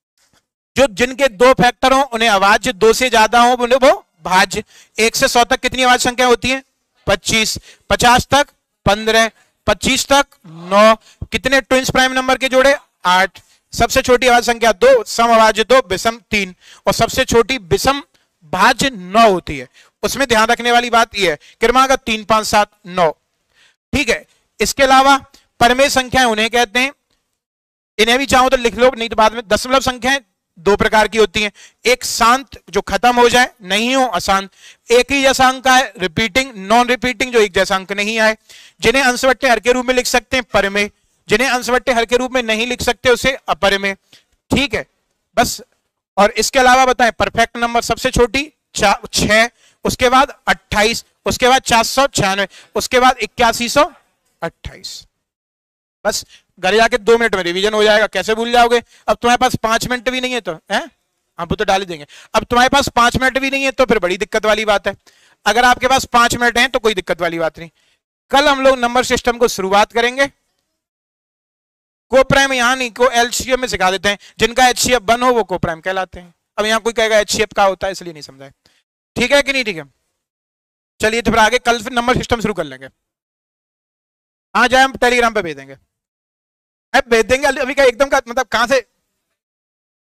जो जिनके दो फैक्टर हो उन्हें अभाज्य, दो से ज्यादा हो उन्हें वो भाज्य। एक से सौ तक कितनी अभाज्य संख्या होती है? पच्चीस। पचास तक पंद्रह, पच्चीस तक नौ। कितने ट्विंस प्राइम नंबर के जोड़े? आठ। सबसे छोटी अभाज्य संख्या दो, सम अभाज्य दो, विषम तीन, और सबसे छोटी विषम भाज्य नौ होती है। उसमें ध्यान रखने वाली बात यह है क्रमांक तीन पांच सात नौ। ठीक है, इसके अलावा परमेय संख्याएं उन्हें कहते हैं, इन्हें भी चाहो तो लिख लो नहीं तो बाद में। दशमलव संख्याएं दो प्रकार की होती हैं, एक शांत जो खत्म हो जाए, नहीं हो अशांत। एक ही जैसा अंक है रिपीटिंग, नॉन रिपीटिंग जो एक जैसा अंक नहीं आए। जिन्हें अंशवट्टे हर के रूप में लिख सकते हैं परमेय, जिन्हें अंशवट्टे हर के रूप में नहीं लिख सकते उसे अपरमेय। ठीक है बस। और इसके अलावा बताएं परफेक्ट नंबर सबसे छोटी छह, उसके बाद अट्ठाईस, उसके बाद चार सौ छियानवे, उसके बाद इक्यासी सौ अट्ठाईस। बस घर जाके दो मिनट में रिवीजन हो जाएगा, कैसे भूल जाओगे? अब तुम्हारे पास पांच मिनट भी नहीं है तो है हम तो डाल ही देंगे। अब तुम्हारे पास पांच मिनट भी नहीं है तो फिर बड़ी दिक्कत वाली बात है। अगर आपके पास पांच मिनट हैं तो कोई दिक्कत वाली बात नहीं। कल हम लोग नंबर सिस्टम को शुरुआत करेंगे। को प्राइम यहाँ नहीं, को एलसीएम में सिखा देते हैं। जिनका एचसीएफ वन हो वो को प्राइम कहलाते हैं। अब यहाँ कोई कहेगा एचसीएफ का होता है इसलिए नहीं समझाए। ठीक है कि नहीं? ठीक है, चलिए तो फिर आगे कल फिर नंबर सिस्टम शुरू कर लेंगे। हाँ जाए हम टेलीग्राम पे भेज देंगे, भेज देंगे अभी का एकदम का मतलब कहां से